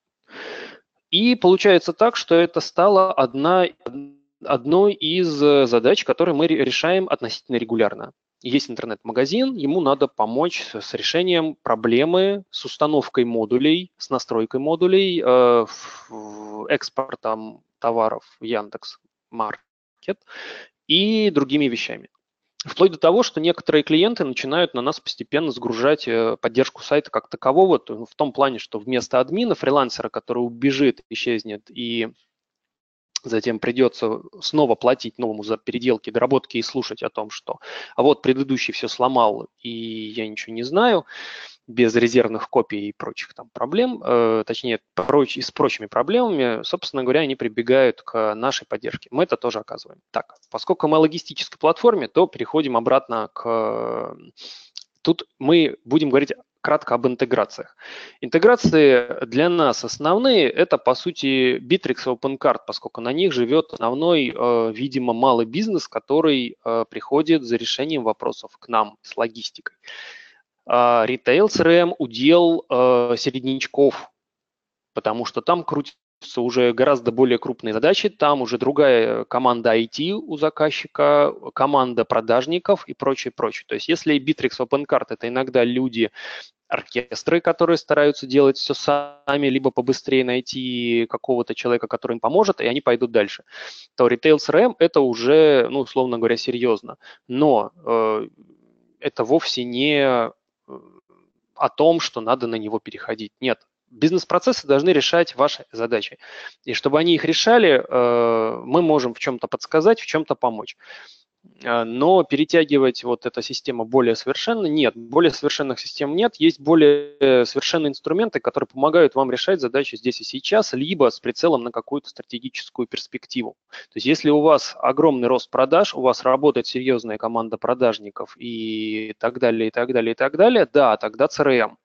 И получается так, что это стало одна... одной из задач, которые мы решаем относительно регулярно. Есть интернет-магазин, ему надо помочь с решением проблемы с установкой модулей, с настройкой модулей, э, экспортом товаров в Яндекс.Маркет и другими вещами. Вплоть до того, что некоторые клиенты начинают на нас постепенно сгружать поддержку сайта как такового, в том плане, что вместо админа, фрилансера, который убежит, исчезнет и затем придется снова платить новому за переделки, доработки и слушать о том, что а вот предыдущий все сломал, и я ничего не знаю, без резервных копий и прочих там проблем, э, точнее, проч, и с прочими проблемами, собственно говоря, они прибегают к нашей поддержке. Мы это тоже оказываем. Так, поскольку мы о логистической платформе, то переходим обратно к... Тут мы будем говорить кратко об интеграциях. Интеграции для нас основные – это, по сути, Bittrex и OpenCart, поскольку на них живет основной, э, видимо, малый бизнес, который э, приходит за решением вопросов к нам с логистикой. Retail си эр эм удел э, середнячков, потому что там крутятся уже гораздо более крупные задачи, там уже другая команда ай ти у заказчика, команда продажников и прочее, прочее. То есть если Bittrex, OpenCart – это иногда люди, оркестры, которые стараются делать все сами, либо побыстрее найти какого-то человека, который им поможет, и они пойдут дальше, то Retail си эр эм – это уже, ну, условно говоря, серьезно. Но э, это вовсе не о том, что надо на него переходить. Нет. Бизнес-процессы должны решать ваши задачи. И чтобы они их решали, мы можем в чем-то подсказать, в чем-то помочь. Но перетягивать вот эта система более совершенно нет. Более совершенных систем нет. Есть более совершенные инструменты, которые помогают вам решать задачи здесь и сейчас, либо с прицелом на какую-то стратегическую перспективу. То есть если у вас огромный рост продаж, у вас работает серьезная команда продажников и так далее, и так далее, и так далее, да, тогда си эр эм.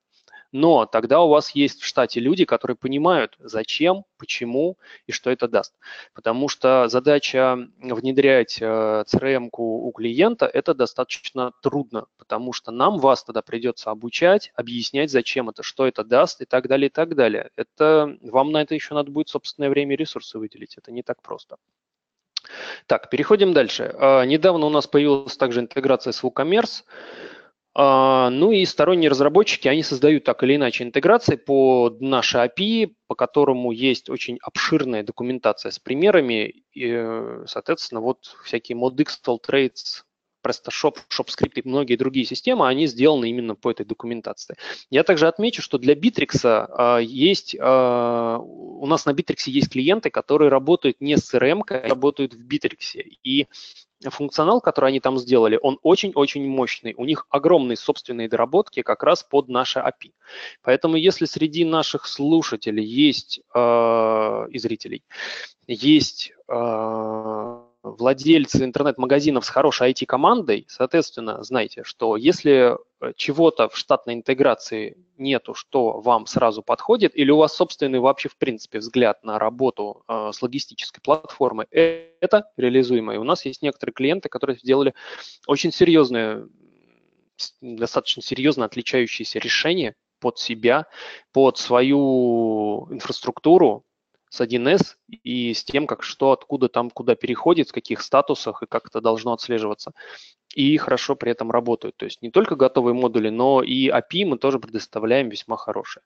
Но тогда у вас есть в штате люди, которые понимают, зачем, почему и что это даст. Потому что задача внедрять си эр эм-ку у клиента – это достаточно трудно, потому что нам вас тогда придется обучать, объяснять, зачем это, что это даст и так далее, и так далее. Это, вам на это еще надо будет собственное время и ресурсы выделить. Это не так просто. Так, переходим дальше. Недавно у нас появилась также интеграция с WooCommerce. Ну и сторонние разработчики, они создают так или иначе интеграции под наши эй пи ай, по которому есть очень обширная документация с примерами. И, соответственно, вот всякие Modix, Trades, PrestaShop, ShopScript и многие другие системы, они сделаны именно по этой документации. Я также отмечу, что для Bittrex есть, у нас на Bittrex есть клиенты, которые работают не с си эр эм, а работают в Bittrex. И функционал, который они там сделали, он очень-очень мощный. У них огромные собственные доработки как раз под наши эй пи ай. Поэтому если среди наших слушателей есть э, и зрителей есть э, владельцы интернет-магазинов с хорошей ай ти-командой, соответственно, знайте, что если чего-то в штатной интеграции нету, что вам сразу подходит, или у вас собственный вообще в принципе взгляд на работу э, с логистической платформой, это реализуемо. И у нас есть некоторые клиенты, которые сделали очень серьезные, достаточно серьезно отличающиеся решения под себя, под свою инфраструктуру, с один эс и с тем, как что, откуда там, куда переходит, в каких статусах и как это должно отслеживаться. И хорошо при этом работают. То есть не только готовые модули, но и эй пи ай мы тоже предоставляем весьма хорошие.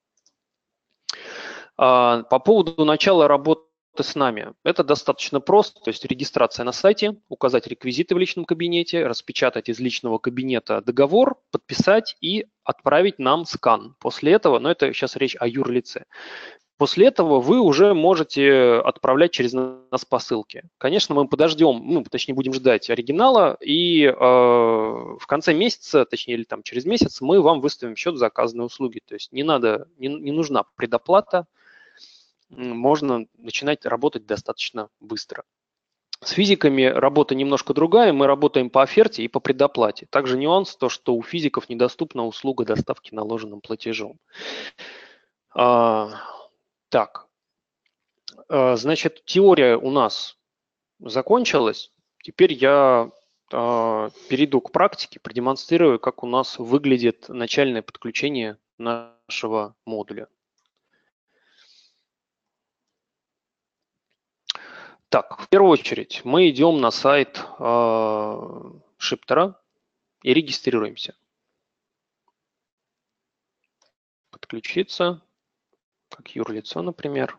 По поводу начала работы с нами. Это достаточно просто, то есть регистрация на сайте, указать реквизиты в личном кабинете, распечатать из личного кабинета договор, подписать и отправить нам скан. После этого, но это сейчас речь о юрлице. После этого вы уже можете отправлять через нас посылки. Конечно, мы подождем, ну, точнее, будем ждать оригинала, и э, в конце месяца, точнее, или там через месяц, мы вам выставим счет за оказанные услуги. То есть не надо, не, не нужна предоплата, можно начинать работать достаточно быстро. С физиками работа немножко другая, мы работаем по оферте и по предоплате. Также нюанс, то, что у физиков недоступна услуга доставки наложенным платежом. А, так, значит, теория у нас закончилась. Теперь я э, перейду к практике, продемонстрирую, как у нас выглядит начальное подключение нашего модуля. Так, в первую очередь мы идем на сайт э, шиптера и регистрируемся. Подключиться, как юрлицо, например.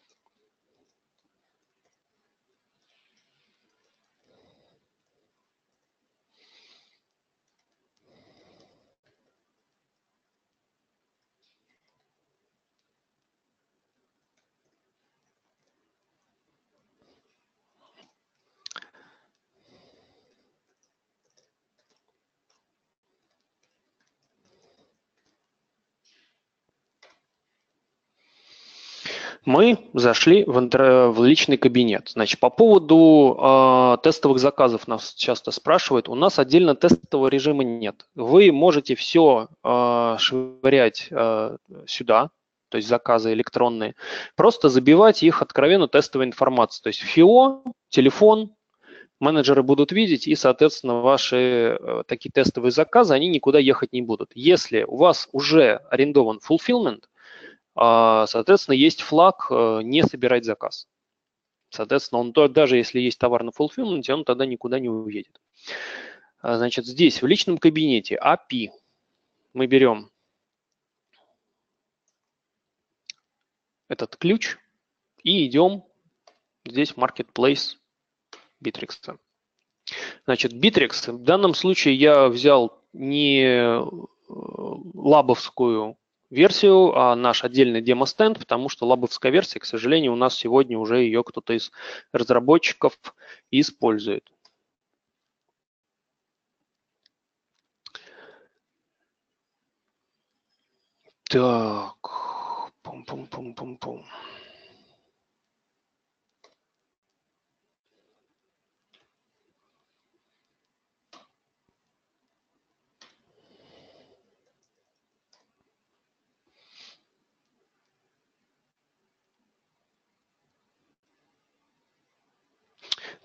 Мы зашли в, интер... в личный кабинет. Значит, по поводу э, тестовых заказов нас часто спрашивают. У нас отдельно тестового режима нет. Вы можете все э, швырять э, сюда, то есть заказы электронные, просто забивать их откровенно тестовой информацией. То есть ФИО, телефон, менеджеры будут видеть, и, соответственно, ваши э, такие тестовые заказы, они никуда ехать не будут. Если у вас уже арендован fulfillment, соответственно, есть флаг «не собирать заказ». Соответственно, он даже если есть товар на fulfillment, он тогда никуда не уедет. Значит, здесь в личном кабинете эй пи ай мы берем этот ключ и идем здесь в Marketplace Bittrex. Значит, Bittrex, в данном случае я взял не лабовскую версию, а наш отдельный демо-стенд, потому что лабовская версия, к сожалению, у нас сегодня уже ее кто-то из разработчиков использует. Так, пум-пум-пум-пум-пум.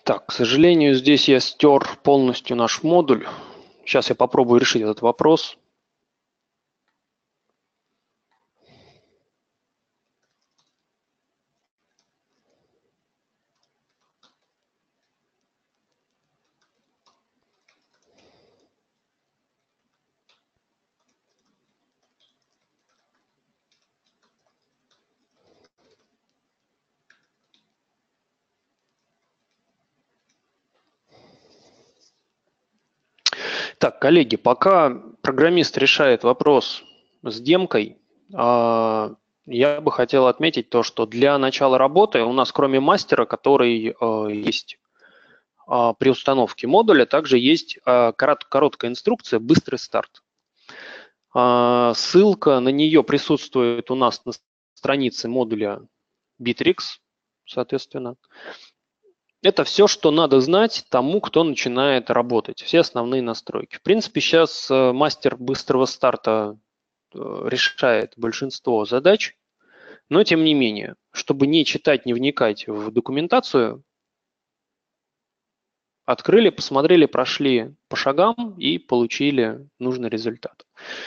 Так, к сожалению, здесь я стер полностью наш модуль. Сейчас я попробую решить этот вопрос. Так, коллеги, пока программист решает вопрос с демкой, я бы хотел отметить то, что для начала работы у нас кроме мастера, который есть при установке модуля, также есть короткая инструкция «Быстрый старт». Ссылка на нее присутствует у нас на странице модуля Bittrex, соответственно. Это все, что надо знать тому, кто начинает работать, все основные настройки. В принципе, сейчас мастер быстрого старта решает большинство задач, но тем не менее, чтобы не читать, не вникать в документацию, открыли, посмотрели, прошли по шагам и получили нужный результат.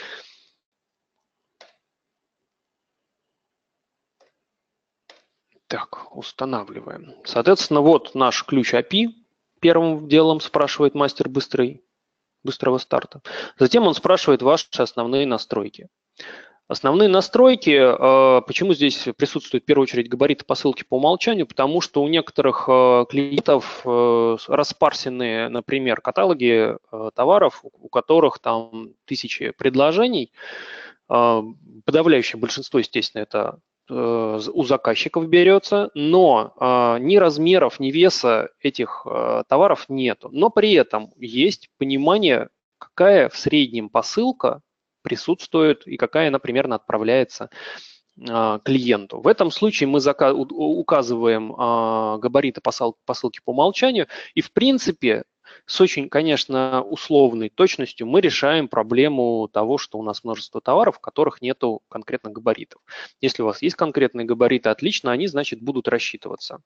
Так, устанавливаем. Соответственно, вот наш ключ эй пи ай. Первым делом спрашивает мастер быстрый, быстрого старта. Затем он спрашивает ваши основные настройки. Основные настройки, почему здесь присутствуют в первую очередь габариты посылки по умолчанию, потому что у некоторых клиентов распарсены, например, каталоги товаров, у которых там тысячи предложений. Подавляющее большинство, естественно, это у заказчиков берется, но э, ни размеров, ни веса этих э, товаров нету. Но при этом есть понимание, какая в среднем посылка присутствует и какая она примерно отправляется э, клиенту. В этом случае мы зака- указываем э, габариты посыл- посылки по умолчанию, и в принципе с очень, конечно, условной точностью мы решаем проблему того, что у нас множество товаров, в которых нету конкретно габаритов. Если у вас есть конкретные габариты, отлично, они, значит, будут рассчитываться.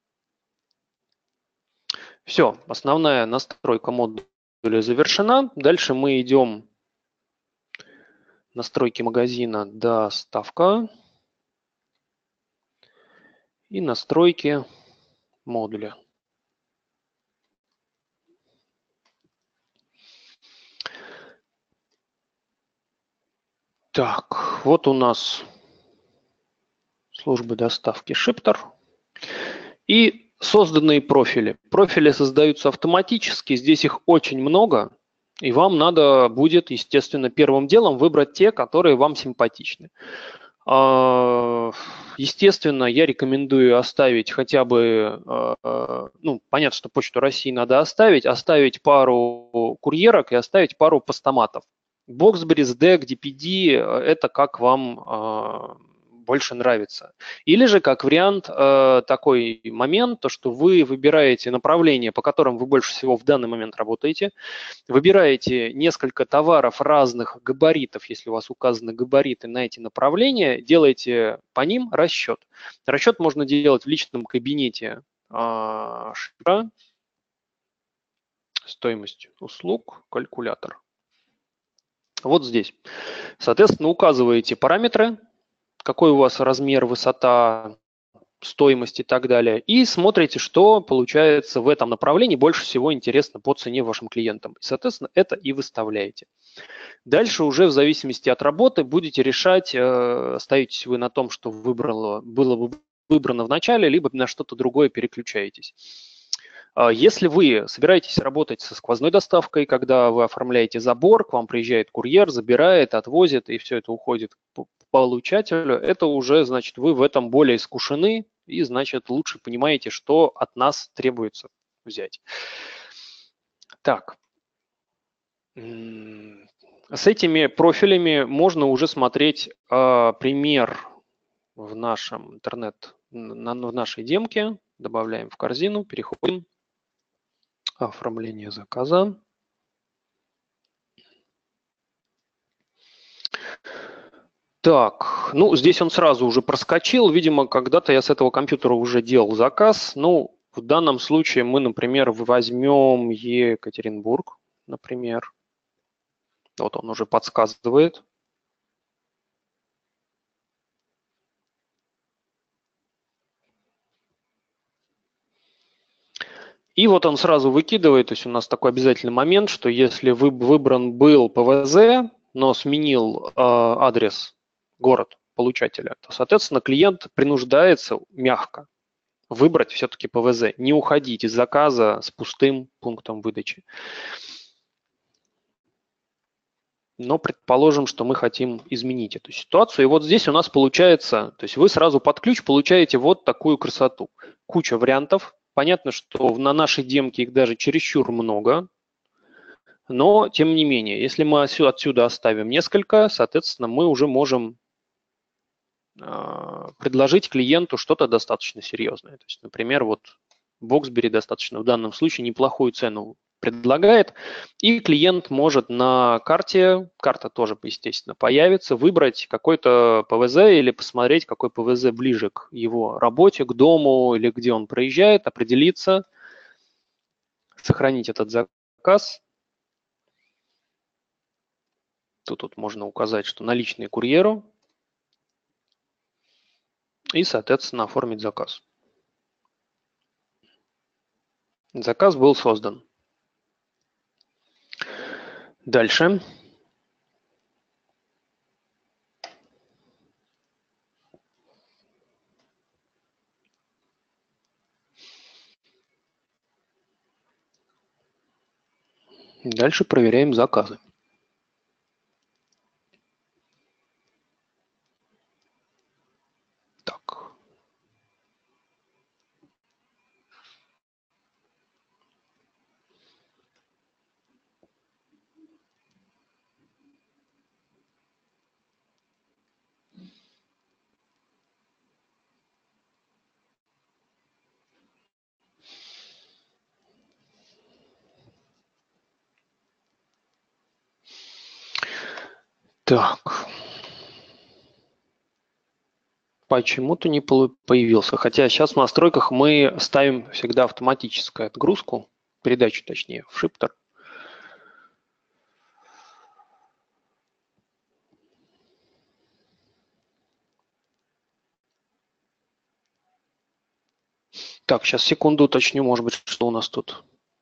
Все, основная настройка модуля завершена. Дальше мы идем настройки магазина, доставка и настройки модуля. Так, вот у нас службы доставки Shipter и созданные профили. Профили создаются автоматически, здесь их очень много, и вам надо будет, естественно, первым делом выбрать те, которые вам симпатичны. Естественно, я рекомендую оставить хотя бы, ну, понятно, что Почту России надо оставить, оставить пару курьерок и оставить пару постаматов. Боксберис, ди и ди, ди пи ди – это как вам больше нравится. Или же, как вариант, такой момент, то, что вы выбираете направление, по которым вы больше всего в данный момент работаете, выбираете несколько товаров разных габаритов, если у вас указаны габариты на эти направления, делаете по ним расчет. Расчет можно делать в личном кабинете Shipter, стоимость услуг, калькулятор. Вот здесь. Соответственно, указываете параметры, какой у вас размер, высота, стоимость и так далее, и смотрите, что получается в этом направлении больше всего интересно по цене вашим клиентам. И, соответственно, это и выставляете. Дальше уже в зависимости от работы будете решать, остаетесь вы на том, что выбрало, было бы выбрано в начале, либо на что-то другое переключаетесь. Если вы собираетесь работать со сквозной доставкой, когда вы оформляете забор, к вам приезжает курьер, забирает, отвозит, и все это уходит к получателю, это уже, значит, вы в этом более искушены и, значит, лучше понимаете, что от нас требуется взять. Так. С этими профилями можно уже смотреть э, пример в нашем интернет, на, в нашей демке. Добавляем в корзину, переходим. Оформление заказа. Так, ну здесь он сразу уже проскочил. Видимо, когда-то я с этого компьютера уже делал заказ. Ну, В данном случае мы, например, возьмем Екатеринбург, например. Вот он уже подсказывает. И вот он сразу выкидывает, то есть у нас такой обязательный момент, что если вы, выбран был пэ вэ зэ, но сменил э, адрес, город получателя, то, соответственно, клиент принуждается мягко выбрать все-таки пэ вэ зэ, не уходить из заказа с пустым пунктом выдачи. Но предположим, что мы хотим изменить эту ситуацию. И вот здесь у нас получается, то есть вы сразу под ключ получаете вот такую красоту. Куча вариантов. Понятно, что на нашей демке их даже чересчур много. Но, тем не менее, если мы отсюда оставим несколько, соответственно, мы уже можем предложить клиенту что-то достаточно серьезное. То есть, например, вот Боксбери достаточно в данном случае неплохую цену предлагает, и клиент может на карте, карта тоже, естественно, появится, выбрать какой-то пэ вэ зэ или посмотреть, какой пэ вэ зэ ближе к его работе, к дому или где он проезжает, определиться, сохранить этот заказ. Тут, тут можно указать, что наличные курьеру, и, соответственно, оформить заказ. Заказ был создан. Дальше. Дальше проверяем заказы. Так. Так. Почему-то не появился. Хотя сейчас в настройках мы ставим всегда автоматическую отгрузку, передачу точнее, в шиптер. Так, сейчас секунду уточню, может быть, что у нас тут.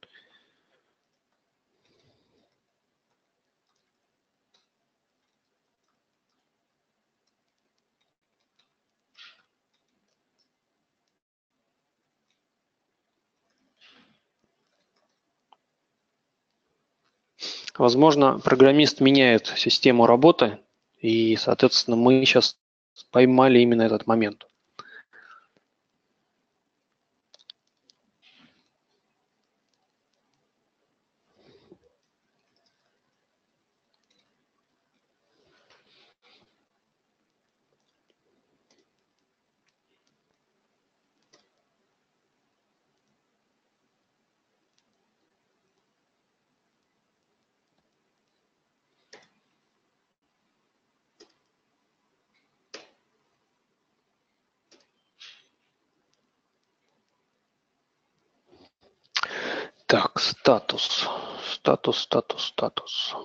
Возможно, программист меняет систему работы, и, соответственно, мы сейчас поймали именно этот момент. Так, статус, статус, статус, статус.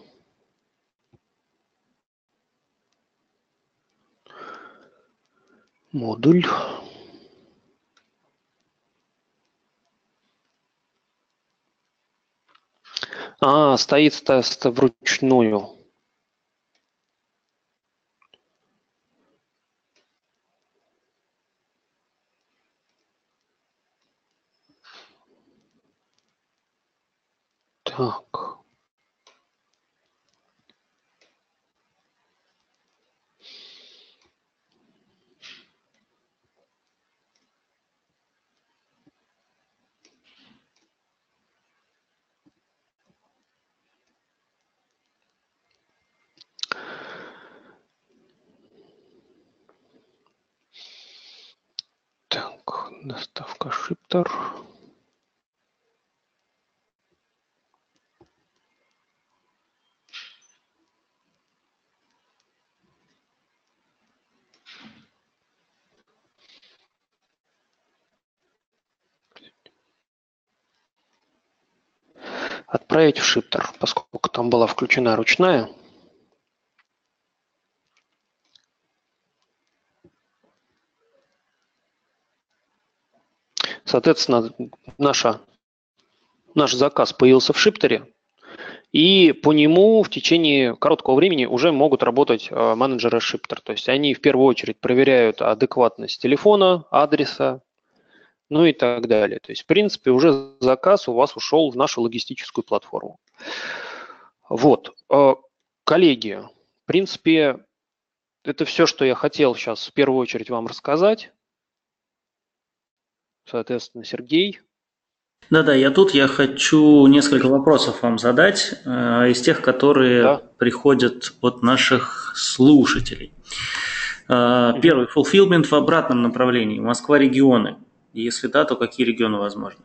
Модуль. А, стоит тест вручную. Так. Так, доставка шиптер. отправить в шиптер, поскольку там была включена ручная. Соответственно, наша, наш заказ появился в шиптере, и по нему в течение короткого времени уже могут работать э, менеджеры шиптер. То есть они в первую очередь проверяют адекватность телефона, адреса, ну и так далее. То есть, в принципе, уже заказ у вас ушел в нашу логистическую платформу. Вот. Э, коллеги, в принципе, это все, что я хотел сейчас в первую очередь вам рассказать. Соответственно, Сергей. Да-да, я тут, я хочу несколько вопросов вам задать, э, из тех, которые Да. приходят от наших слушателей. Э, первый, fulfillment в обратном направлении, Москва, регионы. Если да, то какие регионы возможны?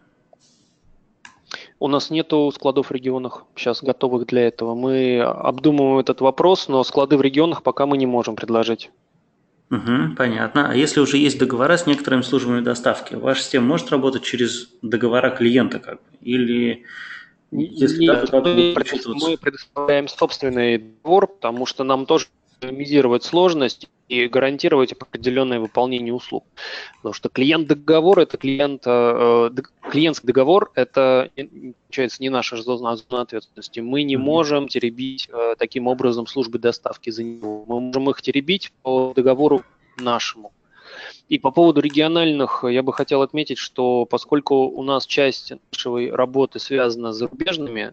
У нас нету складов в регионах сейчас готовых для этого. Мы обдумываем этот вопрос, но склады в регионах пока мы не можем предложить. Угу, понятно. А если уже есть договора с некоторыми службами доставки, ваша система может работать через договора клиента, как бы? Или если Нет, да, то как мы, будут учитываться? мы предоставляем собственный договор, потому что нам тоже минимизировать сложность и гарантировать определенное выполнение услуг. Потому что клиент-договор – это клиент, э, клиентский договор, это, получается, не наша зона, зона ответственности. Мы не mm-hmm. можем теребить э, таким образом службы доставки за него. Мы можем их теребить по договору нашему. И по поводу региональных я бы хотел отметить, что поскольку у нас часть нашей работы связана с зарубежными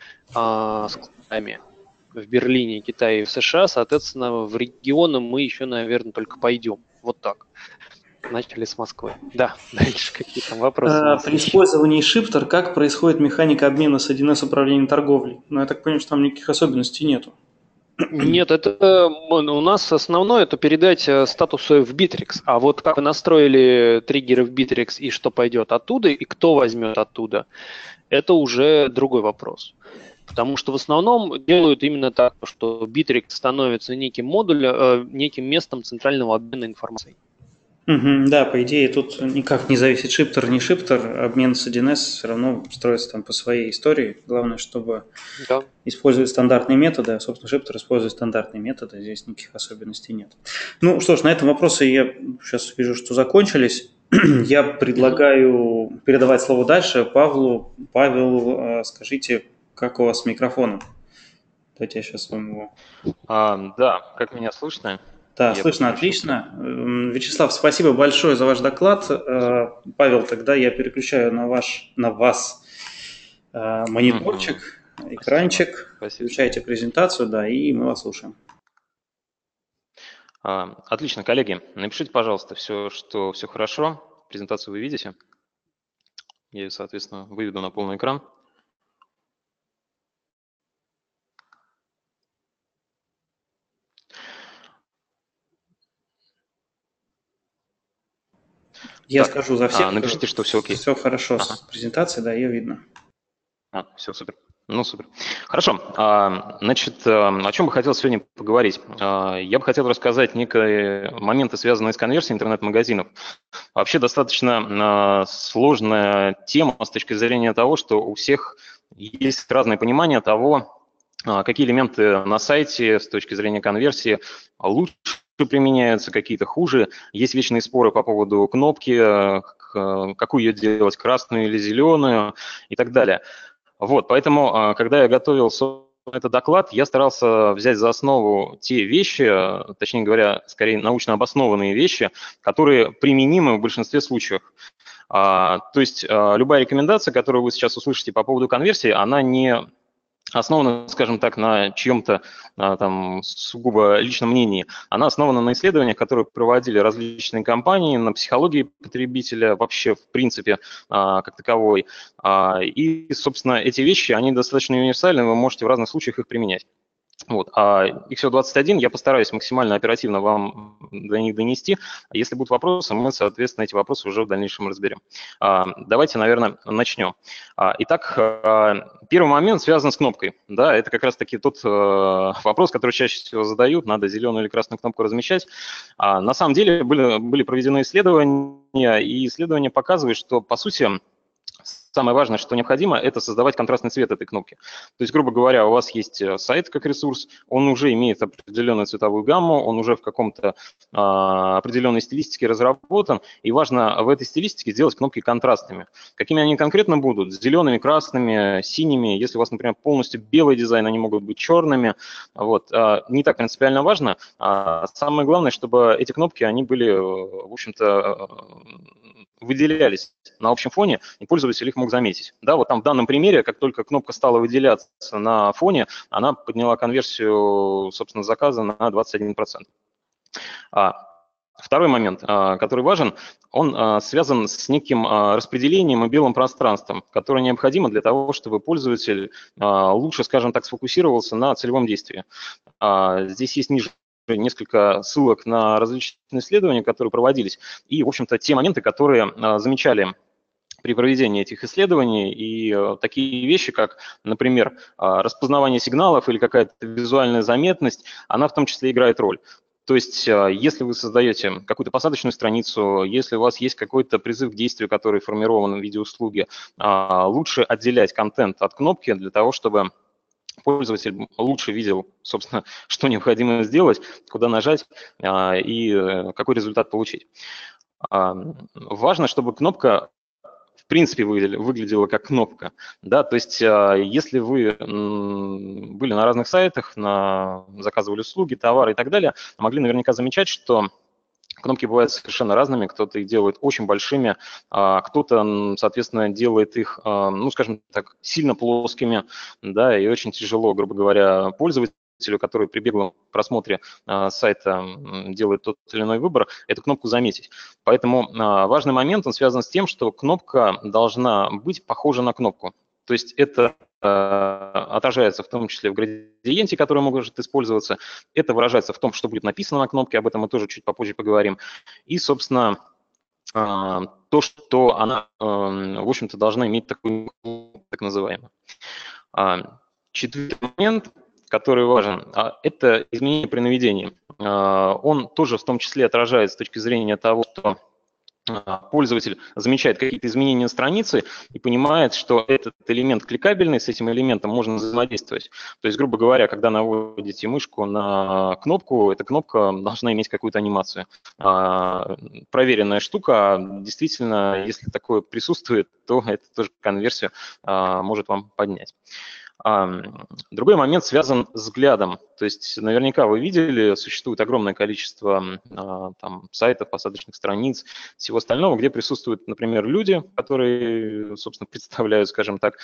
э, складами, в Берлине, Китае и в США, соответственно, в регионы мы еще, наверное, только пойдем. Вот так. Начали с Москвы. Да, дальше какие там вопросы? А, при использовании шиптер как происходит механика обмена с один эс управлением торговлей? Ну, я так понимаю, что там никаких особенностей нету. Нет, это у нас основное это передать статусы в Bittrex. А вот как вы настроили триггеры в Bittrex и что пойдет оттуда, и кто возьмет оттуда, это уже другой вопрос. Потому что в основном делают именно так, что Bittrex становится неким модулем, э, неким местом центрального обмена информацией. Угу, да, по идее тут никак не зависит шиптер, не шиптер, обмен с один эс все равно строится там по своей истории. Главное, чтобы да. использовать стандартные методы, а, собственно, шиптер использует стандартные методы, здесь никаких особенностей нет. Ну что ж, на этом вопросы я сейчас вижу, что закончились. Я предлагаю передавать слово дальше Павлу. Павел, скажите, как у вас с микрофоном? Давайте я сейчас вам его... А, да, как меня слышно? Да, я слышно отлично. Вячеслав, спасибо большое за ваш доклад. Павел, тогда я переключаю на, ваш, на вас мониторчик, mm-hmm. экранчик. Спасибо. Включайте презентацию, да, и мы вас слушаем. А, отлично, коллеги. Напишите, пожалуйста, все, что все хорошо. Презентацию вы видите. Я ее, соответственно, выведу на полный экран. Я так, скажу за всех. А, напишите, что все окей. Все хорошо ага. с презентацией, да, ее видно. А, все супер. Ну, супер. Хорошо. А, значит, о чем бы хотел сегодня поговорить? А, я бы хотел рассказать некие моменты, связанные с конверсией интернет-магазинов. Вообще достаточно а, сложная тема с точки зрения того, что у всех есть разное понимание того, а, какие элементы на сайте с точки зрения конверсии лучше применяются, какие-то хуже. Есть вечные споры по поводу кнопки, какую ее делать, красную или зеленую и так далее. Вот, поэтому, когда я готовил этот доклад, я старался взять за основу те вещи, точнее говоря, скорее научно обоснованные вещи, которые применимы в большинстве случаев. То есть любая рекомендация, которую вы сейчас услышите по поводу конверсии, она не основана, скажем так, на чьем-то там сугубо личном мнении. Она основана на исследованиях, которые проводили различные компании, на психологии потребителя вообще в принципе как таковой. И, собственно, эти вещи, они достаточно универсальны, вы можете в разных случаях их применять. Вот. А икс эл двадцать один я постараюсь максимально оперативно вам до них донести. Если будут вопросы, мы, соответственно, эти вопросы уже в дальнейшем разберем. Давайте, наверное, начнем. Итак, первый момент связан с кнопкой. Да, это как раз-таки тот вопрос, который чаще всего задают, надо зеленую или красную кнопку размещать. На самом деле были, были проведены исследования, и исследования показывают, что, по сути, самое важное, что необходимо, это создавать контрастный цвет этой кнопки. То есть, грубо говоря, у вас есть сайт как ресурс, он уже имеет определенную цветовую гамму, он уже в каком-то а, определенной стилистике разработан, и важно в этой стилистике сделать кнопки контрастными. Какими они конкретно будут? Зелеными, красными, синими. Если у вас, например, полностью белый дизайн, они могут быть черными. Вот. А, не так принципиально важно. А самое главное, чтобы эти кнопки, они были, в общем-то, выделялись на общем фоне, и пользователь их мог заметить. Да, вот там в данном примере, как только кнопка стала выделяться на фоне, она подняла конверсию, собственно, заказа на двадцать один процент. А, второй момент, а, который важен, он а, связан с неким а, распределением и белым пространством, которое необходимо для того, чтобы пользователь а, лучше, скажем так, сфокусировался на целевом действии. А, здесь есть ниже несколько ссылок на различные исследования, которые проводились, и, в общем-то, те моменты, которые а, замечали при проведении этих исследований, и а, такие вещи, как, например, а, распознавание сигналов или какая-то визуальная заметность, она в том числе играет роль. То есть, а, если вы создаете какую-то посадочную страницу, если у вас есть какой-то призыв к действию, который формирован в виде услуги, а, лучше отделять контент от кнопки для того, чтобы пользователь лучше видел, собственно, что необходимо сделать, куда нажать а, и какой результат получить. А, важно, чтобы кнопка в принципе выглядела как кнопка. Да? То есть а, если вы м, были на разных сайтах, на, заказывали услуги, товары и так далее, могли наверняка замечать, что кнопки бывают совершенно разными, кто-то их делает очень большими, а кто-то, соответственно, делает их, ну, скажем так, сильно плоскими, да, и очень тяжело, грубо говоря, пользователю, который при беглом просмотре сайта делает тот или иной выбор, эту кнопку заметить. Поэтому важный момент, он связан с тем, что кнопка должна быть похожа на кнопку. То есть это отражается в том числе в градиенте, который может использоваться. Это выражается в том, что будет написано на кнопке, об этом мы тоже чуть попозже поговорим. И, собственно, то, что она, в общем-то, должна иметь такую, так называемую. Четвертый момент, который важен, это изменение при наведении. Он тоже в том числе отражается с точки зрения того, что пользователь замечает какие-то изменения на странице и понимает, что этот элемент кликабельный, с этим элементом можно взаимодействовать. То есть, грубо говоря, когда наводите мышку на кнопку, эта кнопка должна иметь какую-то анимацию. Проверенная штука, действительно, если такое присутствует, то это тоже конверсию может вам поднять. Другой момент связан с взглядом. То есть наверняка вы видели, существует огромное количество там, сайтов, посадочных страниц, всего остального, где присутствуют, например, люди, которые, собственно, представляют, скажем так,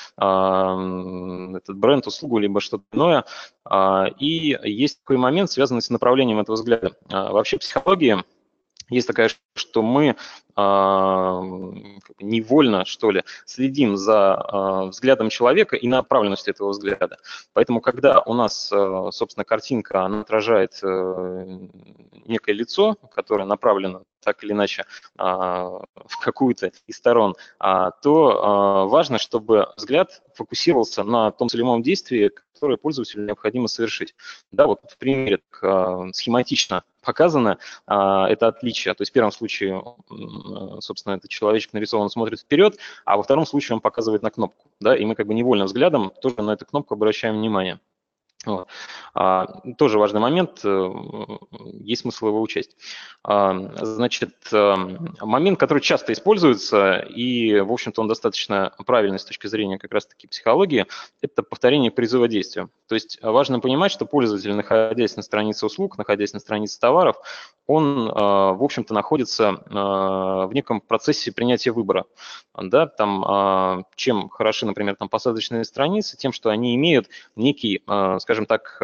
этот бренд, услугу, либо что-то иное. И есть такой момент, связанный с направлением этого взгляда. Вообще в психологии есть такая, что мы э, невольно, что ли, следим за э, взглядом человека и направленностью этого взгляда. Поэтому, когда у нас, э, собственно, картинка она отражает э, некое лицо, которое направлено так или иначе э, в какую-то из сторон, э, то э, важно, чтобы взгляд фокусировался на том целевом действии, которое пользователю необходимо совершить. Да, вот в примере э, схематично показано э, это отличие. То есть в первом случае, э, собственно, этот человечек нарисован, смотрит вперед, а во втором случае он показывает на кнопку. Да, и мы как бы невольно взглядом тоже на эту кнопку обращаем внимание. Вот. А, тоже важный момент, есть смысл его учесть. А, значит, момент, который часто используется, и, в общем-то, он достаточно правильный с точки зрения как раз-таки психологии, это повторение призыва действия. То есть важно понимать, что пользователь, находясь на странице услуг, находясь на странице товаров, он, в общем-то, находится в неком процессе принятия выбора. Да, там, чем хороши, например, там посадочные страницы, тем, что они имеют некий, скажем так,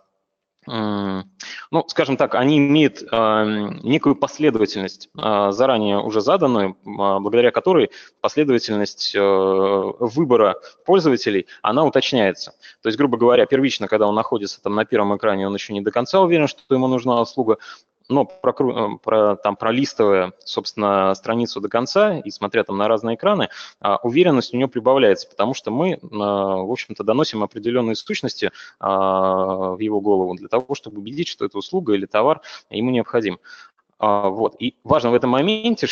ну, скажем так, они имеют некую последовательность, заранее уже заданную, благодаря которой последовательность выбора пользователей, она уточняется. То есть, грубо говоря, первично, когда он находится там на первом экране, он еще не до конца уверен, что ему нужна услуга, но прокру... про, там, пролистывая, собственно, страницу до конца и смотря там на разные экраны, уверенность у него прибавляется, потому что мы, в общем-то, доносим определенные сущности в его голову для того, чтобы убедить, что эта услуга или товар ему необходим. Вот. И важно в этом моменте, что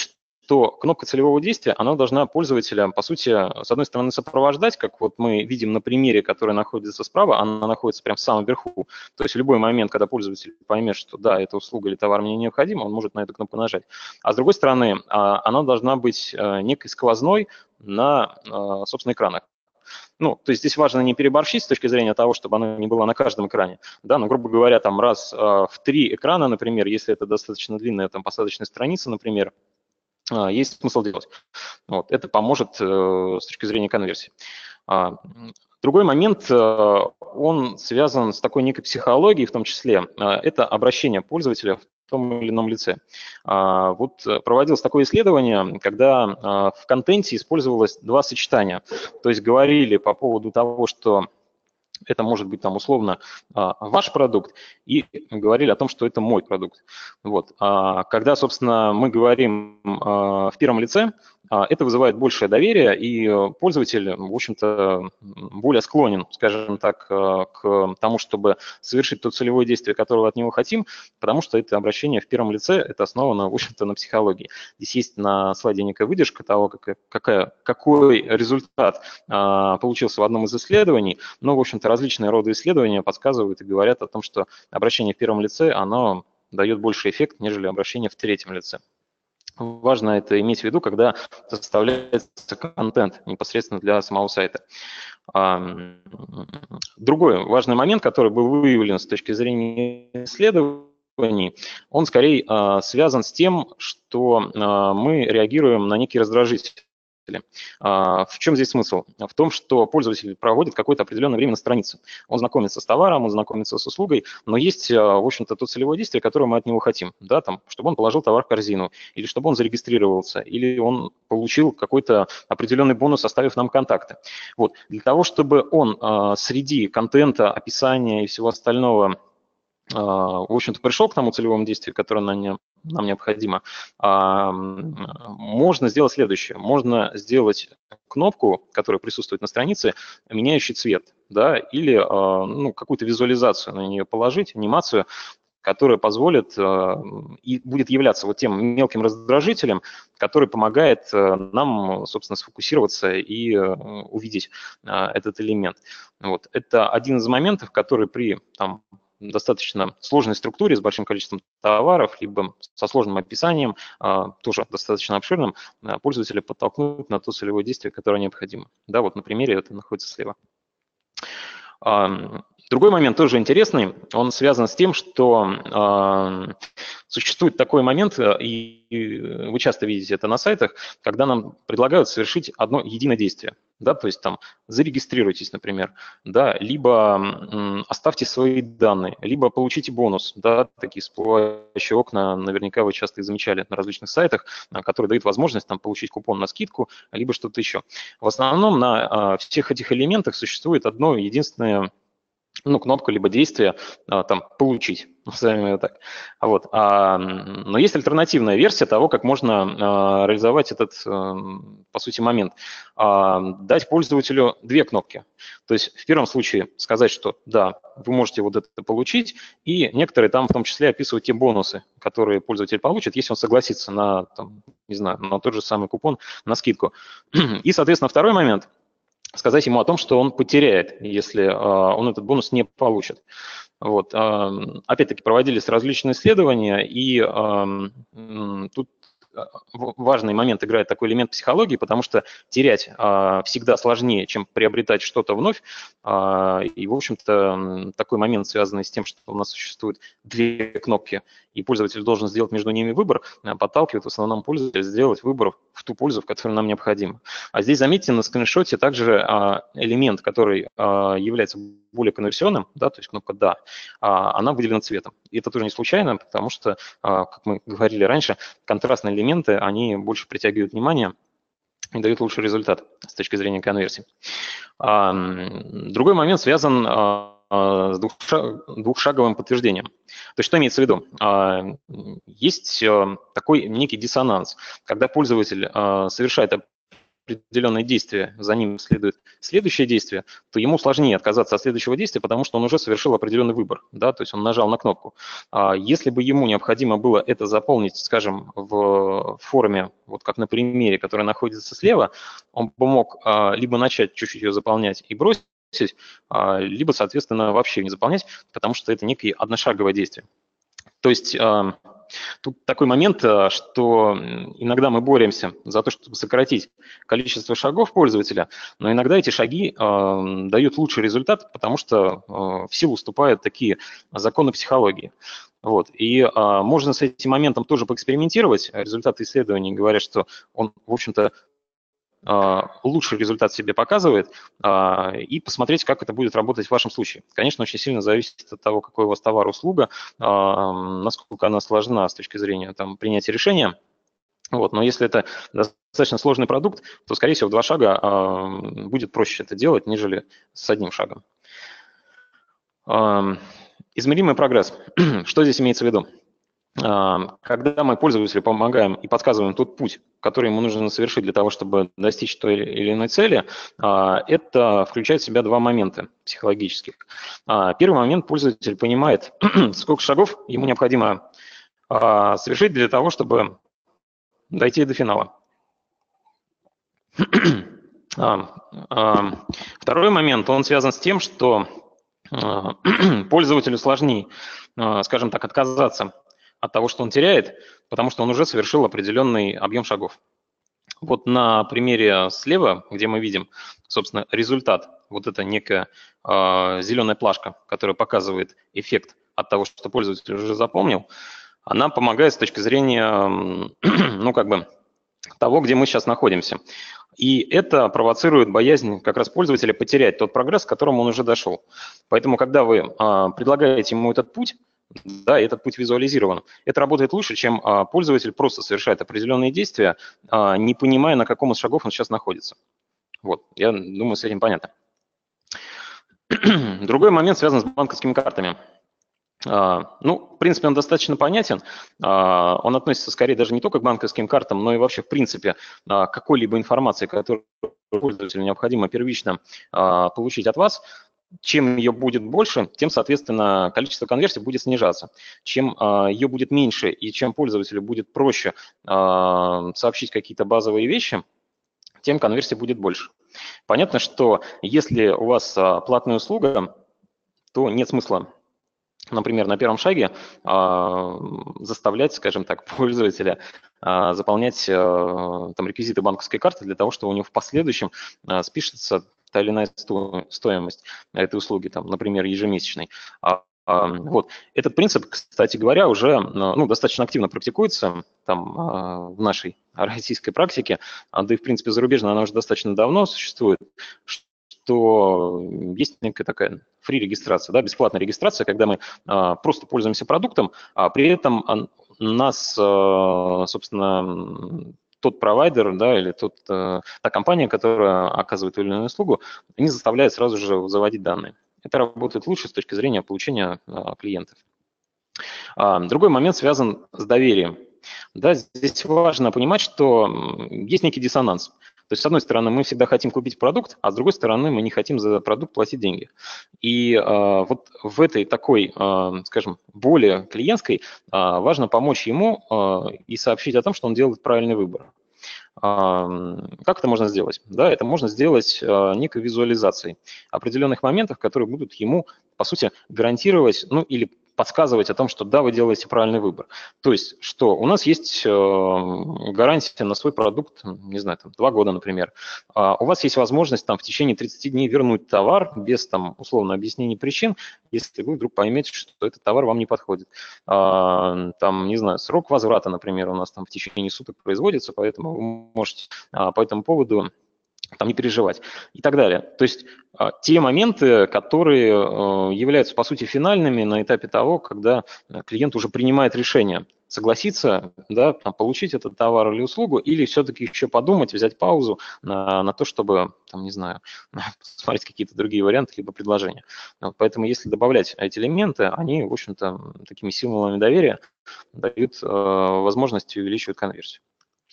то кнопка целевого действия, она должна пользователя, по сути, с одной стороны, сопровождать, как вот мы видим на примере, который находится справа, она находится прямо в самом верху. То есть в любой момент, когда пользователь поймет, что да, эта услуга или товар мне необходим, он может на эту кнопку нажать. А с другой стороны, она должна быть некой сквозной на, собственно, экранах. Ну, то есть здесь важно не переборщить с точки зрения того, чтобы она не была на каждом экране, да, но, грубо говоря, там раз в три экрана, например, если это достаточно длинная там посадочная страница, например, есть смысл делать. Вот, это поможет с точки зрения конверсии. Другой момент, он связан с такой некой психологией, в том числе, это обращение пользователя в том или ином лице. Вот проводилось такое исследование, когда в контенте использовалось два сочетания. То есть говорили по поводу того, что это может быть там условно ваш продукт, и говорили о том, что это мой продукт. Вот. Когда, собственно, мы говорим в первом лице, это вызывает большее доверие, и пользователь, в общем-то, более склонен, скажем так, к тому, чтобы совершить то целевое действие, которое от него хотим, потому что это обращение в первом лице, это основано, в общем-то, на психологии. Здесь есть на слайде некая выдержка того, как, какая, какой результат получился в одном из исследований, но, в общем-то, различные роды исследования подсказывают и говорят о том, что обращение в первом лице, оно дает больший эффект, нежели обращение в третьем лице. Важно это иметь в виду, когда составляется контент непосредственно для самого сайта. Другой важный момент, который был выявлен с точки зрения исследований, он скорее связан с тем, что мы реагируем на некие раздражители. В чем здесь смысл? В том, что пользователь проводит какое-то определенное время на странице. Он знакомится с товаром, он знакомится с услугой, но есть, в общем-то, то целевое действие, которое мы от него хотим. Да, там, чтобы он положил товар в корзину, или чтобы он зарегистрировался, или он получил какой-то определенный бонус, оставив нам контакты. Вот. Для того, чтобы он среди контента, описания и всего остального в общем-то, пришел к тому целевому действию, которое нам, нам необходимо, можно сделать следующее. Можно сделать кнопку, которая присутствует на странице, меняющий цвет, да, или ну, какую-то визуализацию на нее положить, анимацию, которая позволит и будет являться вот тем мелким раздражителем, который помогает нам, собственно, сфокусироваться и увидеть этот элемент. Вот. Это один из моментов, который при там, достаточно сложной структуре с большим количеством товаров, либо со сложным описанием, тоже достаточно обширным, пользователя подтолкнуть на то целевое действие, которое необходимо. Да, вот на примере это находится слева. Другой момент тоже интересный, он связан с тем, что существует такой момент, и вы часто видите это на сайтах, когда нам предлагают совершить одно единое действие. Да, то есть там зарегистрируйтесь, например, да, либо м, оставьте свои данные, либо получите бонус, да, такие всплывающие окна, наверняка вы часто их замечали на различных сайтах, которые дают возможность там получить купон на скидку, либо что-то еще. В основном на а, всех этих элементах существует одно единственное, ну, кнопка либо действие, а, там, получить, назовем ее так. Вот. А, но есть альтернативная версия того, как можно а, реализовать этот, а, по сути, момент. А, дать пользователю две кнопки. То есть в первом случае сказать, что да, вы можете вот это получить, и некоторые там в том числе описывают те бонусы, которые пользователь получит, если он согласится на, там, не знаю, на тот же самый купон, на скидку. И, соответственно, второй момент – сказать ему о том, что он потеряет, если э, он этот бонус не получит. Вот. Э, опять-таки проводились различные исследования, и э, тут важный момент играет такой элемент психологии, потому что терять э, всегда сложнее, чем приобретать что-то вновь. Э, и, в общем-то, такой момент, связанный с тем, что у нас существует две кнопки, и пользователь должен сделать между ними выбор, подталкивает в основном пользователя сделать выбор в ту пользу, в которую нам необходимо. А здесь, заметьте, на скриншоте также элемент, который является более конверсионным, да, то есть кнопка «Да», она выделена цветом. И это тоже не случайно, потому что, как мы говорили раньше, контрастные элементы, они больше притягивают внимание и дают лучший результат с точки зрения конверсии. Другой момент связан с двухшаговым подтверждением. То есть что имеется в виду? Есть такой некий диссонанс, когда пользователь совершает определенное действие, за ним следует следующее действие, то ему сложнее отказаться от следующего действия, потому что он уже совершил определенный выбор, да, то есть он нажал на кнопку. Если бы ему необходимо было это заполнить, скажем, в форме вот как на примере, который находится слева, он бы мог либо начать чуть-чуть ее заполнять и бросить, либо, соответственно, вообще не заполнять, потому что это некое одношаговое действие. То есть тут такой момент, что иногда мы боремся за то, чтобы сократить количество шагов пользователя, но иногда эти шаги дают лучший результат, потому что в силу вступают такие законы психологии. Вот. И а, можно с этим моментом тоже поэкспериментировать. Результаты исследований говорят, что он, в общем-то, а, лучший результат себе показывает, а, и посмотреть, как это будет работать в вашем случае. Конечно, очень сильно зависит от того, какой у вас товар, услуга, а, насколько она сложна с точки зрения там, принятия решения. Вот. Но если это достаточно сложный продукт, то, скорее всего, в два шага а, будет проще это делать, нежели с одним шагом. А, Измеримый прогресс. Что здесь имеется в виду? Когда мы пользователю помогаем и подсказываем тот путь, который ему нужно совершить для того, чтобы достичь той или иной цели, это включает в себя два момента психологических. Первый момент: пользователь понимает, сколько шагов ему необходимо совершить для того, чтобы дойти до финала. Второй момент, он связан с тем, что пользователю сложнее, скажем так, отказаться от того, что он теряет, потому что он уже совершил определенный объем шагов. Вот на примере слева, где мы видим, собственно, результат, вот это некая э, зеленая плашка, которая показывает эффект от того, что пользователь уже запомнил, она помогает с точки зрения, ну, как бы, того, где мы сейчас находимся. И это провоцирует боязнь как раз пользователя потерять тот прогресс, к которому он уже дошел. Поэтому, когда вы а, предлагаете ему этот путь, да, этот путь визуализирован, это работает лучше, чем а, пользователь просто совершает определенные действия, а, не понимая, на каком из шагов он сейчас находится. Вот, я думаю, с этим понятно. Другой момент связан с банковскими картами. Uh, ну, в принципе, он достаточно понятен. Uh, он относится скорее даже не только к банковским картам, но и вообще, в принципе, uh, какой-либо информации, которую пользователю необходимо первично uh, получить от вас. Чем ее будет больше, тем, соответственно, количество конверсий будет снижаться. Чем uh, ее будет меньше и чем пользователю будет проще uh, сообщить какие-то базовые вещи, тем конверсий будет больше. Понятно, что если у вас uh, платная услуга, то нет смысла, например, на первом шаге э, заставлять, скажем так, пользователя э, заполнять э, там, реквизиты банковской карты для того, чтобы у него в последующем э, спишется та или иная сто, стоимость этой услуги, там, например, ежемесячной. А, а, вот. Этот принцип, кстати говоря, уже ну, достаточно активно практикуется там, э, в нашей российской практике, да и, в принципе, зарубежно она уже достаточно давно существует, что есть некая такая фри-регистрация, да, бесплатная регистрация, когда мы а, просто пользуемся продуктом, а при этом а, нас, а, собственно, тот провайдер, да, или тот, а, та компания, которая оказывает ту или иную услугу, не заставляет сразу же заводить данные. Это работает лучше с точки зрения получения а, клиентов. А, другой момент связан с доверием. Да, здесь важно понимать, что есть некий диссонанс. То есть, с одной стороны, мы всегда хотим купить продукт, а с другой стороны, мы не хотим за продукт платить деньги. И э, вот в этой такой, э, скажем, боли клиентской э, важно помочь ему э, и сообщить о том, что он делает правильный выбор. Э, как это можно сделать? Да, это можно сделать э, некой визуализацией определенных моментов, которые будут ему, по сути, гарантировать, ну или подсказывать о том, что да, вы делаете правильный выбор. То есть, что у нас есть э, гарантия на свой продукт, не знаю, там, два года, например. А у вас есть возможность там, в течение тридцати дней вернуть товар без там, условно объяснений причин, если вы вдруг поймете, что этот товар вам не подходит. А, там, не знаю, срок возврата, например, у нас там в течение суток производится, поэтому вы можете а, по этому поводу там не переживать и так далее. То есть а, те моменты, которые а, являются, по сути, финальными на этапе того, когда клиент уже принимает решение согласиться, да, там, получить этот товар или услугу, или все-таки еще подумать, взять паузу на, на то, чтобы, там, не знаю, посмотреть какие-то другие варианты либо предложения. Вот, поэтому если добавлять эти элементы, они, в общем-то, такими символами доверия дают а, возможность увеличивать конверсию.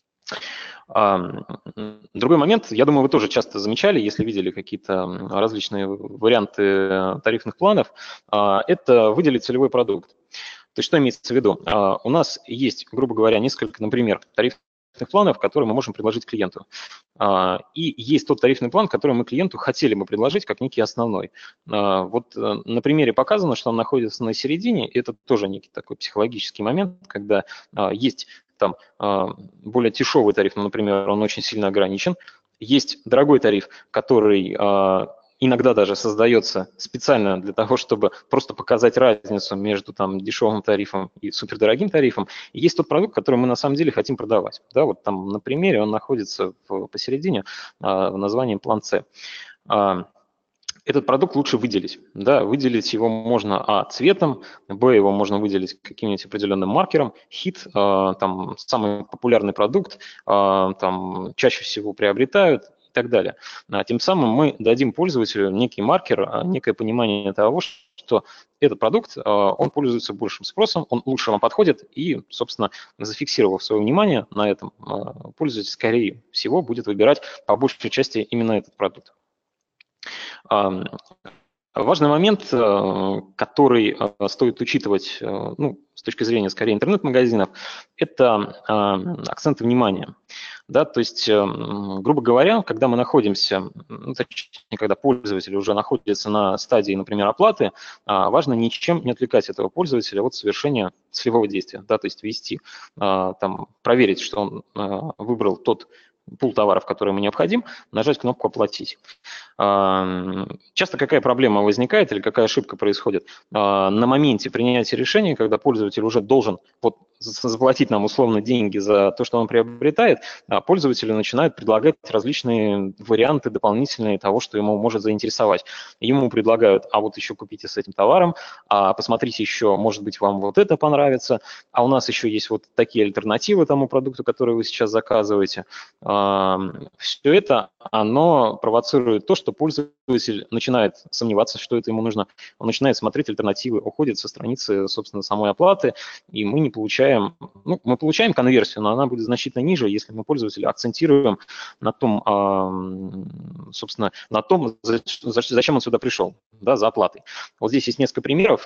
Другой момент, я думаю, вы тоже часто замечали, если видели какие-то различные варианты тарифных планов, это выделить целевой продукт. То есть что имеется в виду? У нас есть, грубо говоря, несколько, например, тарифных планов, которые мы можем предложить клиенту. И есть тот тарифный план, который мы клиенту хотели бы предложить как некий основной. Вот на примере показано, что он находится на середине, и это тоже некий такой психологический момент, когда есть там более дешевый тариф, ну, например, он очень сильно ограничен, есть дорогой тариф, который иногда даже создается специально для того, чтобы просто показать разницу между там дешевым тарифом и супердорогим тарифом. И есть тот продукт, который мы на самом деле хотим продавать. Да, вот там на примере он находится в, посередине а, в названии план С. А, этот продукт лучше выделить. Да, выделить его можно а цветом, б его можно выделить каким-нибудь определенным маркером. Хит, а, там самый популярный продукт, а, там чаще всего приобретают, и так далее. Тем самым мы дадим пользователю некий маркер, некое понимание того, что этот продукт, он пользуется большим спросом, он лучше вам подходит, и, собственно, зафиксировав свое внимание на этом, пользователь, скорее всего, будет выбирать по большей части именно этот продукт. Важный момент, который стоит учитывать, ну, с точки зрения, скорее, интернет-магазинов, это акценты внимания. Да, то есть, грубо говоря, когда мы находимся, ну, точнее, когда пользователь уже находится на стадии, например, оплаты, важно ничем не отвлекать этого пользователя от совершения целевого действия. Да, то есть ввести, там, проверить, что он выбрал тот пул товаров, который ему необходим, нажать кнопку «Оплатить». Часто какая проблема возникает или какая ошибка происходит? На моменте принятия решения, когда пользователь уже должен вот заплатить нам условно деньги за то, что он приобретает, пользователи начинают предлагать различные варианты дополнительные того, что ему может заинтересовать. Ему предлагают: а вот еще купите с этим товаром, а посмотрите еще, может быть, вам вот это понравится, а у нас еще есть вот такие альтернативы тому продукту, который вы сейчас заказываете. Все это, оно провоцирует то, что пользователь начинает сомневаться, что это ему нужно. Он начинает смотреть альтернативы, уходит со страницы, собственно, самой оплаты, и мы не получаем, ну, мы получаем конверсию, но она будет значительно ниже, если мы пользователя акцентируем на том, собственно, на том, зачем он сюда пришел, да, за оплатой. Вот здесь есть несколько примеров.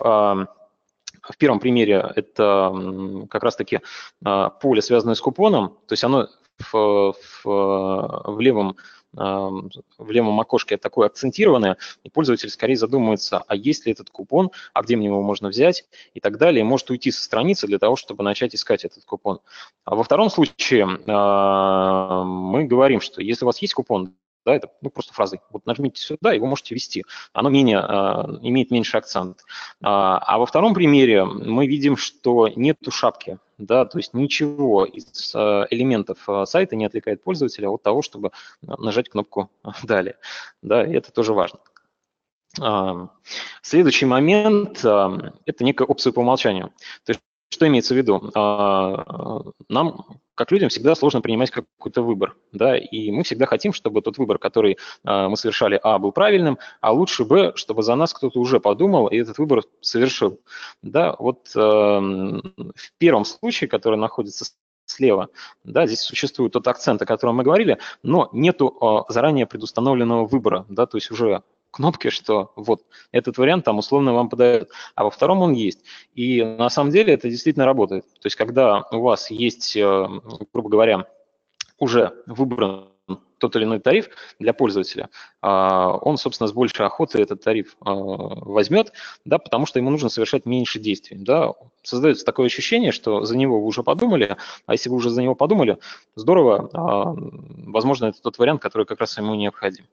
В первом примере это как раз-таки поле, связанное с купоном, то есть оно в, в, в левом в левом окошке такое акцентированное, и пользователь скорее задумывается, а есть ли этот купон, а где мне его можно взять и так далее, и может уйти со страницы для того, чтобы начать искать этот купон. А во втором случае мы говорим, что если у вас есть купон, да, это, ну, просто фразы. Вот нажмите сюда, его можете ввести. Оно менее, э, имеет меньше акцент. А, а во втором примере мы видим, что нету шапки, да, то есть ничего из э, элементов э, сайта не отвлекает пользователя от того, чтобы нажать кнопку «Далее». Да, и это тоже важно. А, следующий момент э, – это некая опция по умолчанию. То есть что имеется в виду? А, нам, как людям, всегда сложно принимать какой-то выбор, да, и мы всегда хотим, чтобы тот выбор, который а, мы совершали, а, был правильным, а лучше, б, чтобы за нас кто-то уже подумал и этот выбор совершил, да. Вот а, в первом случае, который находится слева, да, здесь существует тот акцент, о котором мы говорили, но нету а, заранее предустановленного выбора, да, то есть уже кнопки, что вот этот вариант там условно вам подает, а во втором он есть. И на самом деле это действительно работает. То есть когда у вас есть, грубо говоря, уже выбран тот или иной тариф для пользователя, он, собственно, с большей охотой этот тариф возьмет, да, потому что ему нужно совершать меньше действий. Да. Создается такое ощущение, что за него вы уже подумали, а если вы уже за него подумали, здорово, возможно, это тот вариант, который как раз ему необходим.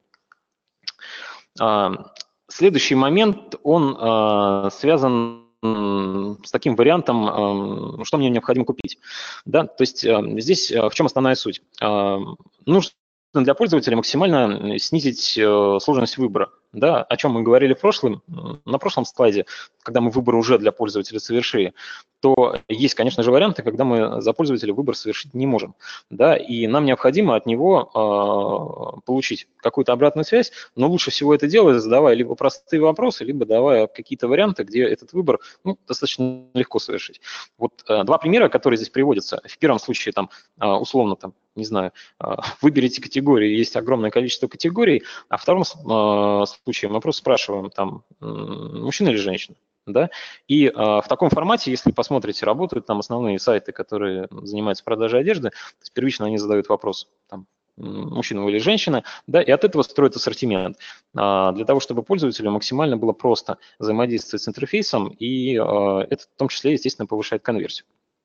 Следующий момент, он связан с таким вариантом, что мне необходимо купить. Да? То есть здесь в чем основная суть? Нужно для пользователя максимально снизить сложность выбора. Да, о чем мы говорили в прошлом, на прошлом слайде, когда мы выбор уже для пользователя совершили, то есть, конечно же, варианты, когда мы за пользователя выбор совершить не можем. Да, и нам необходимо от него э, получить какую-то обратную связь, но лучше всего это делать, задавая либо простые вопросы, либо давая какие-то варианты, где этот выбор, ну, достаточно легко совершить. Вот э, два примера, которые здесь приводятся. В первом случае, там, э, условно, там, не знаю, э, выберите категории, есть огромное количество категорий, а в втором э, случае мы просто спрашиваем, там, мужчина или женщина. Да? И э, в таком формате, если посмотрите, работают там основные сайты, которые занимаются продажей одежды, то есть первично они задают вопрос, там, мужчина или женщина, да, и от этого строят ассортимент, а, для того, чтобы пользователю максимально было просто взаимодействовать с интерфейсом, и а, это в том числе, естественно, повышает конверсию.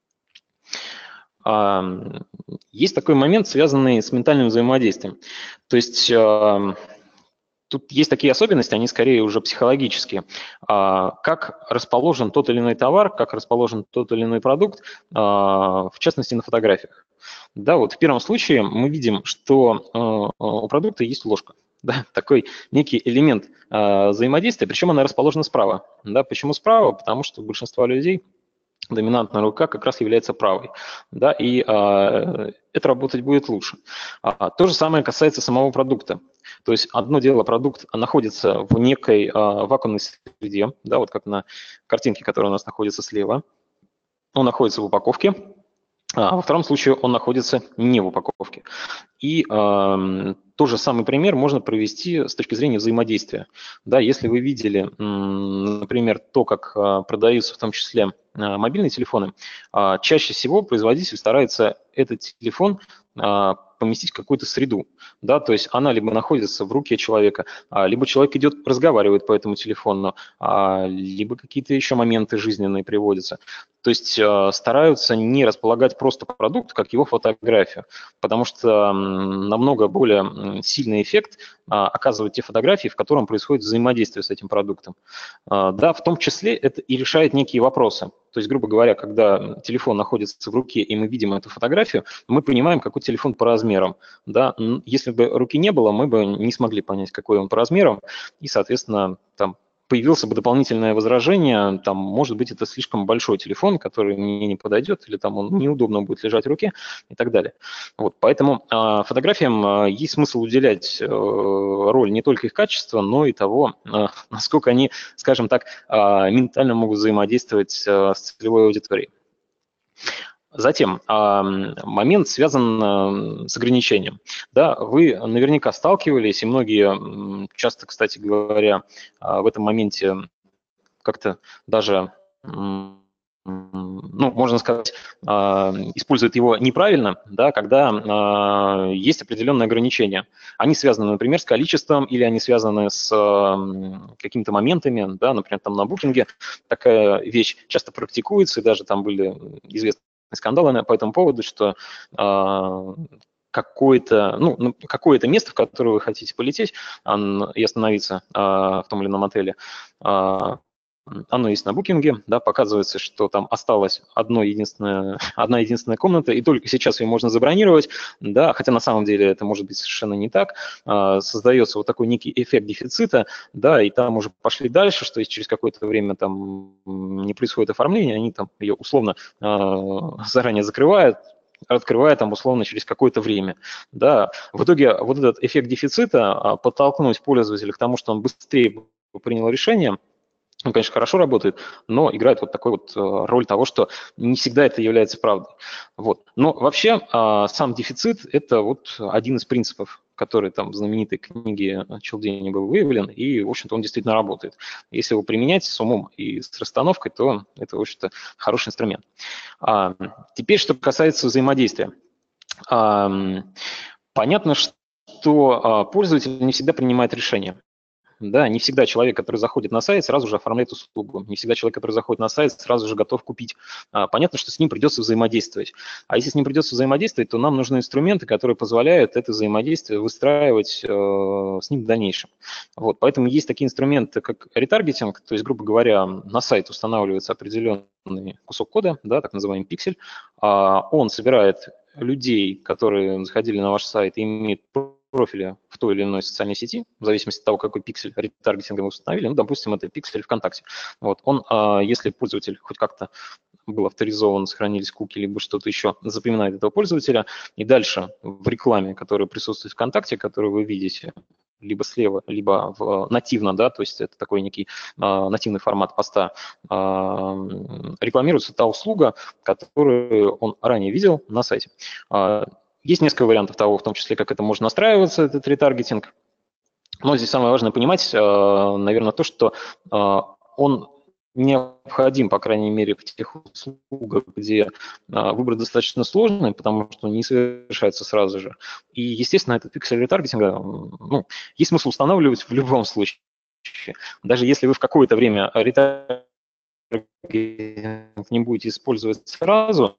А, есть такой момент, связанный с ментальным взаимодействием. То есть а, тут есть такие особенности, они скорее уже психологические. А, как расположен тот или иной товар, как расположен тот или иной продукт, а, в частности, на фотографиях. Да, вот в первом случае мы видим, что э, у продукта есть ложка, да, такой некий элемент э, взаимодействия, причем она расположена справа. Да, почему справа? Потому что у большинства людей доминантная рука как раз является правой, да, и э, это работать будет лучше. А, то же самое касается самого продукта. То есть одно дело, продукт находится в некой э, вакуумной среде, да, вот как на картинке, которая у нас находится слева. Он находится в упаковке. А во втором случае он находится не в упаковке. И э, тот же самый пример можно провести с точки зрения взаимодействия. Да, если вы видели, например, то, как э, продаются в том числе э, мобильные телефоны, э, чаще всего производитель старается этот телефон э, поместить в какую-то среду. Да, то есть она либо находится в руке человека, либо человек идет, разговаривает по этому телефону, либо какие-то еще моменты жизненные приводятся. То есть стараются не располагать просто продукт, как его фотографию, потому что намного более сильный эффект оказывают те фотографии, в котором происходит взаимодействие с этим продуктом. Да, в том числе это и решает некие вопросы. То есть, грубо говоря, когда телефон находится в руке, и мы видим эту фотографию, мы понимаем, какой телефон по размерам. Да? Если бы руки не было, мы бы не смогли понять, какой он по размерам, и, соответственно, там появилось бы дополнительное возражение, там, может быть, это слишком большой телефон, который мне не подойдет, или там он неудобно будет лежать в руке и так далее. Вот, поэтому э, фотографиям э, есть смысл уделять э, роль не только их качества, но и того, э, насколько они, скажем так, э, ментально могут взаимодействовать э, с целевой аудиторией. Затем момент связан с ограничением. Да, вы наверняка сталкивались, и многие часто, кстати говоря, в этом моменте как-то даже, ну, можно сказать, используют его неправильно, да, когда есть определенные ограничения. Они связаны, например, с количеством, или они связаны с какими-то моментами, да, например, там на букинге такая вещь часто практикуется, и даже там были известны скандалы по этому поводу, что э, какое-то, ну, какое-то место, в которое вы хотите полететь и остановиться э, в том или ином отеле, э, оно есть на букинге, да, показывается, что там осталась одно единственное, одна единственная комната, и только сейчас ее можно забронировать, да, хотя на самом деле это может быть совершенно не так. Э, создается вот такой некий эффект дефицита, да, и там уже пошли дальше, что если через какое-то время там не происходит оформление, они там ее условно э, заранее закрывают, открывая там условно через какое-то время. Да. В итоге вот этот эффект дефицита, подтолкнуть пользователя к тому, что он быстрее принял решение, он, конечно, хорошо работает, но играет вот такой вот роль того, что не всегда это является правдой. Вот. Но вообще сам дефицит – это вот один из принципов, который там в знаменитой книге Челдини был выявлен, и, в общем-то, он действительно работает. Если его применять с умом и с расстановкой, то это, в общем-то, хороший инструмент. А, теперь, что касается взаимодействия. А, понятно, что пользователь не всегда принимает решения. Да, не всегда человек, который заходит на сайт, сразу же оформляет услугу. Не всегда человек, который заходит на сайт, сразу же готов купить. Понятно, что с ним придется взаимодействовать. А если с ним придется взаимодействовать, то нам нужны инструменты, которые позволяют это взаимодействие выстраивать э, с ним в дальнейшем. Вот, поэтому есть такие инструменты, как ретаргетинг, то есть, грубо говоря, на сайт устанавливается определенный кусок кода, да, так называемый пиксель. Он собирает людей, которые заходили на ваш сайт и имеют профиля в той или иной социальной сети, в зависимости от того, какой пиксель ретаргетинга вы установили, ну, допустим, это пиксель ВКонтакте. Вот, он, если пользователь хоть как-то был авторизован, сохранились куки, либо что-то еще, запоминает этого пользователя, и дальше в рекламе, которая присутствует в ВКонтакте, которую вы видите, либо слева, либо в, нативно, да, то есть это такой некий а, нативный формат поста, а, рекламируется та услуга, которую он ранее видел на сайте. А, Есть несколько вариантов того, в том числе, как это можно настраиваться, этот ретаргетинг. Но здесь самое важное понимать, наверное, то, что он необходим, по крайней мере, в тех услугах, где выбор достаточно сложный, потому что не совершается сразу же. И, естественно, этот пиксель ретаргетинга, ну, есть смысл устанавливать в любом случае. Даже если вы в какое-то время ретаргетинг не будете использовать сразу,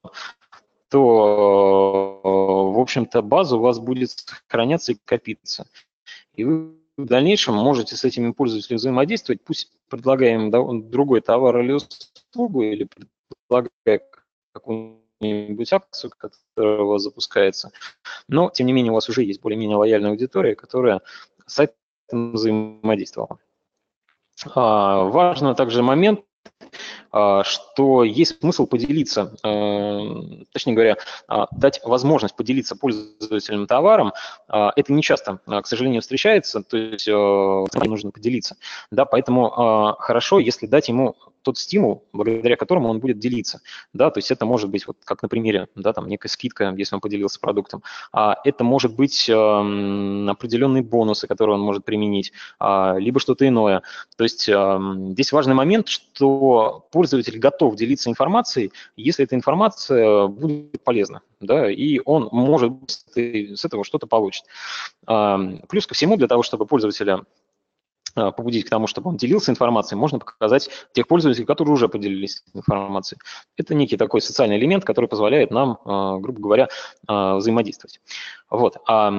то, в общем-то, база у вас будет сохраняться и копиться. И вы в дальнейшем можете с этими пользователями взаимодействовать, пусть предлагая им другой товар или услугу, или предлагая какую-нибудь акцию, которая у вас запускается. Но, тем не менее, у вас уже есть более-менее лояльная аудитория, которая с сайтом взаимодействовала. А, важный также момент, что есть смысл поделиться, точнее говоря, дать возможность поделиться пользователям товаром. Это не часто, к сожалению, встречается, то есть нужно поделиться. Да, поэтому хорошо, если дать ему тот стимул, благодаря которому он будет делиться. Да, то есть это может быть, вот как на примере, да, там некая скидка, если он поделился продуктом. А это может быть э, определенные бонусы, которые он может применить, а, либо что-то иное. То есть э, здесь важный момент, что пользователь готов делиться информацией, если эта информация будет полезна, да, и он может с этого что-то получить. А, плюс ко всему, для того, чтобы пользователя побудить к тому, чтобы он делился информацией, можно показать тех пользователей, которые уже поделились информацией. Это некий такой социальный элемент, который позволяет нам, грубо говоря, взаимодействовать. Вот.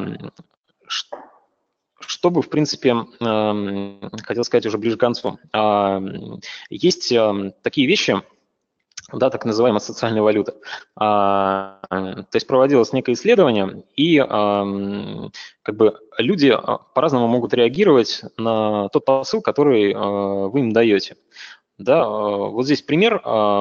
Чтобы, в принципе, хотел сказать уже ближе к концу, есть такие вещи, да, так называемая социальная валюта. А, то есть проводилось некое исследование, и а, как бы люди по-разному могут реагировать на тот посыл, который а, вы им даете. Да, вот здесь пример,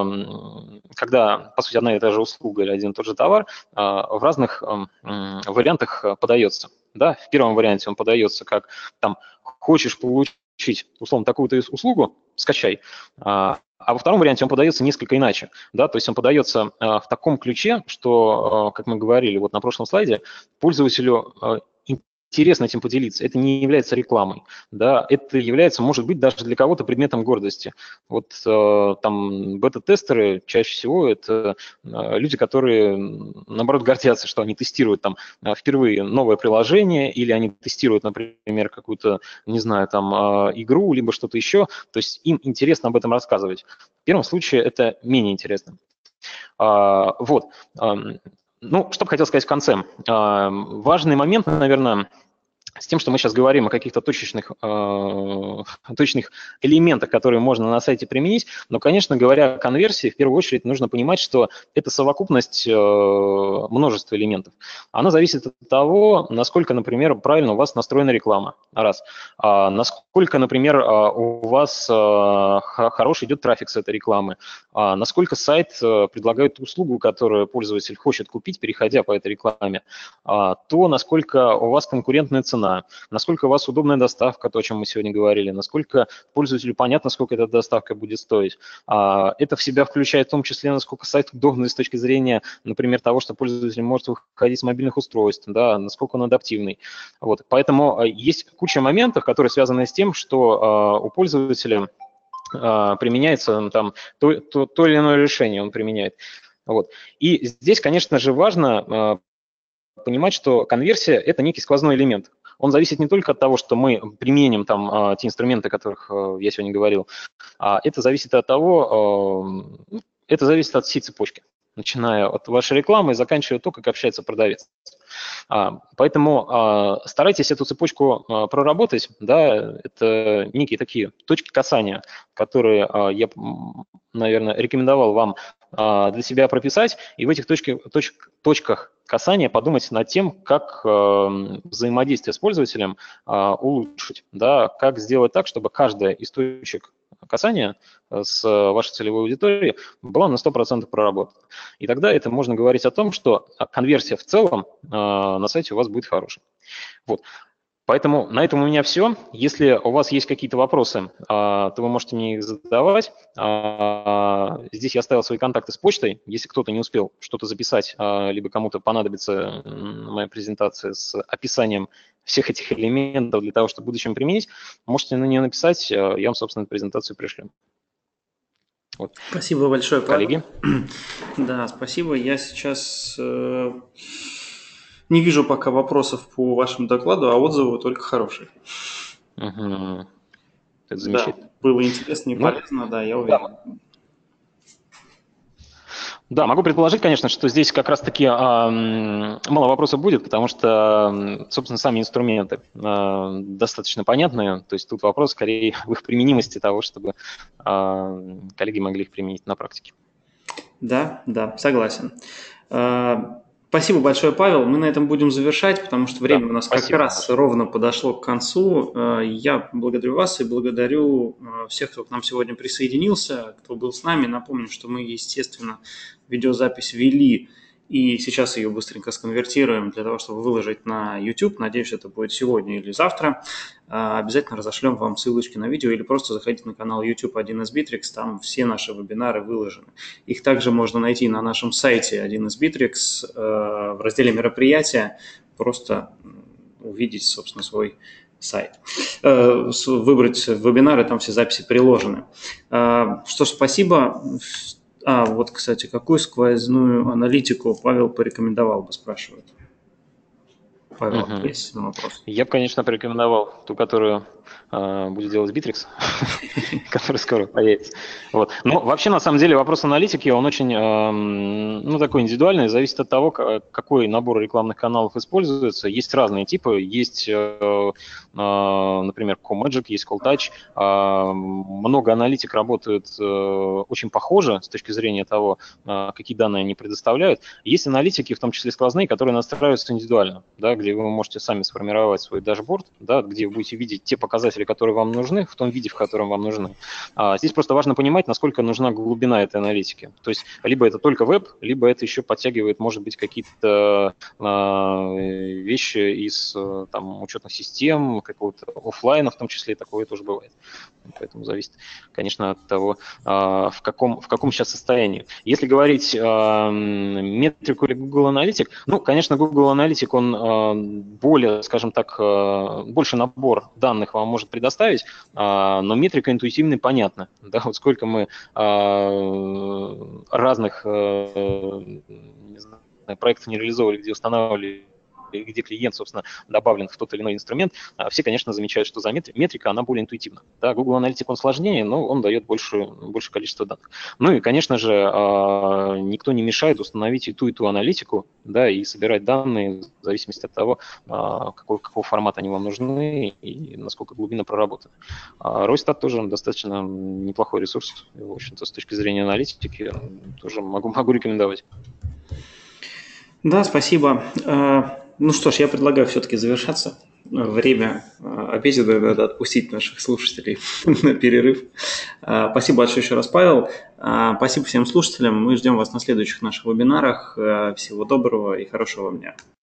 когда, по сути, одна и та же услуга или один и тот же товар в разных вариантах подается. Да, в первом варианте он подается как, там, хочешь получить, условно, такую-то услугу, скачай. А во втором варианте он подается несколько иначе. Да, то есть он подается в таком ключе, что, как мы говорили вот на прошлом слайде, пользователю интересно этим поделиться. Это не является рекламой. Да, это является, может быть, даже для кого-то предметом гордости. Вот э, там бета-тестеры чаще всего это э, люди, которые, наоборот, гордятся, что они тестируют там впервые новое приложение, или они тестируют, например, какую-то, не знаю, там э, игру, либо что-то еще. То есть им интересно об этом рассказывать. В первом случае это менее интересно. А, вот. Ну, что бы хотел сказать в конце. А, важный момент, наверное, с тем, что мы сейчас говорим о каких-то точечных, э, точечных элементах, которые можно на сайте применить, но, конечно, говоря о конверсии, в первую очередь нужно понимать, что это совокупность э, множества элементов. Она зависит от того, насколько, например, правильно у вас настроена реклама, раз. А насколько, например, у вас э, хороший идет трафик с этой рекламы, а насколько сайт предлагает услугу, которую пользователь хочет купить, переходя по этой рекламе, а то, насколько у вас конкурентная цена, насколько у вас удобная доставка, то, о чем мы сегодня говорили, насколько пользователю понятно, сколько эта доставка будет стоить. Это в себя включает в том числе, насколько сайт удобный с точки зрения, например, того, что пользователь может выходить с мобильных устройств, да, насколько он адаптивный. Вот. Поэтому есть куча моментов, которые связаны с тем, что у пользователя применяется там то, то, то или иное решение, он применяет. Вот. И здесь, конечно же, важно понимать, что конверсия – это некий сквозной элемент. Он зависит не только от того, что мы применим там те инструменты, о которых я сегодня говорил, а это зависит от того, это зависит от всей цепочки, начиная от вашей рекламы и заканчивая то, как общается продавец. Поэтому старайтесь эту цепочку проработать, да, это некие такие точки касания, которые я, наверное, рекомендовал вам для себя прописать, и в этих точках, точек, точках касания подумать над тем, как взаимодействие с пользователем улучшить, да, как сделать так, чтобы каждая из точек касания с вашей целевой аудиторией была на сто процентов проработана. И тогда это можно говорить о том, что конверсия в целом на сайте у вас будет хорошей. Вот. Поэтому на этом у меня все. Если у вас есть какие-то вопросы, то вы можете мне их задавать. Здесь я оставил свои контакты с почтой. Если кто-то не успел что-то записать, либо кому-то понадобится моя презентация с описанием всех этих элементов для того, чтобы в будущем применить, можете на нее написать, я вам, собственно, презентацию пришлю. Вот. Спасибо большое, Павел. Коллеги? Да, спасибо. Я сейчас э, не вижу пока вопросов по вашему докладу, а отзывы только хорошие. Угу. Это замечательно. Да, было интересно и Ну, полезно, да, я уверен. Да. Да, могу предположить, конечно, что здесь как раз-таки э, мало вопросов будет, потому что, собственно, сами инструменты э, достаточно понятные. То есть тут вопрос скорее в их применимости того, чтобы э, коллеги могли их применить на практике. Да, да, согласен. Спасибо большое, Павел. Мы на этом будем завершать, потому что время да, у нас спасибо. Как раз ровно подошло к концу. Я благодарю вас и благодарю всех, кто к нам сегодня присоединился, кто был с нами. Напомню, что мы, естественно, видеозапись вели и сейчас ее быстренько сконвертируем для того, чтобы выложить на YouTube. Надеюсь, это будет сегодня или завтра. Обязательно разошлем вам ссылочки на видео или просто заходите на канал YouTube один эс Bittrex, там все наши вебинары выложены. Их также можно найти на нашем сайте один эс Bittrex в разделе «Мероприятия», просто увидеть, собственно, свой сайт. Выбрать вебинары, там все записи приложены. Что ж, спасибо. А, вот, кстати, какую сквозную аналитику Павел порекомендовал бы, спрашивают. Павел, угу. Есть вопрос? Я бы, конечно, порекомендовал ту, которую э, будет делать Bittrex, который скоро появится. Вот. Но вообще, на самом деле, вопрос аналитики, он очень э, ну, такой индивидуальный, зависит от того, какой набор рекламных каналов используется. Есть разные типы, есть, э, э, например, CoMagic, есть CallTouch. Э, много аналитик работают э, очень похоже с точки зрения того, э, какие данные они предоставляют. Есть аналитики, в том числе сквозные, которые настраиваются индивидуально, да, где вы можете сами сформировать свой дашборд, да, где вы будете видеть те показатели, которые вам нужны, в том виде, в котором вам нужны. А здесь просто важно понимать, насколько нужна глубина этой аналитики. То есть либо это только веб, либо это еще подтягивает, может быть, какие-то а, вещи из там, учетных систем, какого-то офлайна, в том числе такое тоже бывает. Поэтому зависит, конечно, от того, а, в, каком, в каком сейчас состоянии. Если говорить а, метрику или Google Analytics, ну, конечно, Google Analytics, он а, более, скажем так, больше набор данных вам может предоставить, но метрика интуитивно понятна. Да, вот сколько мы разных не знаю, проектов не реализовывали, где устанавливали, где клиент, собственно, добавлен в тот или иной инструмент, все, конечно, замечают, что за метрика, она более интуитивна. Да, Google Analytics, он сложнее, но он дает больше, больше количество данных. Ну и, конечно же, никто не мешает установить и ту, и ту аналитику, да, и собирать данные в зависимости от того, какой, какого формата они вам нужны и насколько глубина проработана. Ройстат тоже достаточно неплохой ресурс, в общем-то, с точки зрения аналитики, тоже могу, могу рекомендовать. Да, спасибо. Ну что ж, я предлагаю все-таки завершаться. Время обеда, надо отпустить наших слушателей на перерыв. Спасибо большое еще раз, Павел. Спасибо всем слушателям. Мы ждем вас на следующих наших вебинарах. Всего доброго и хорошего вам дня.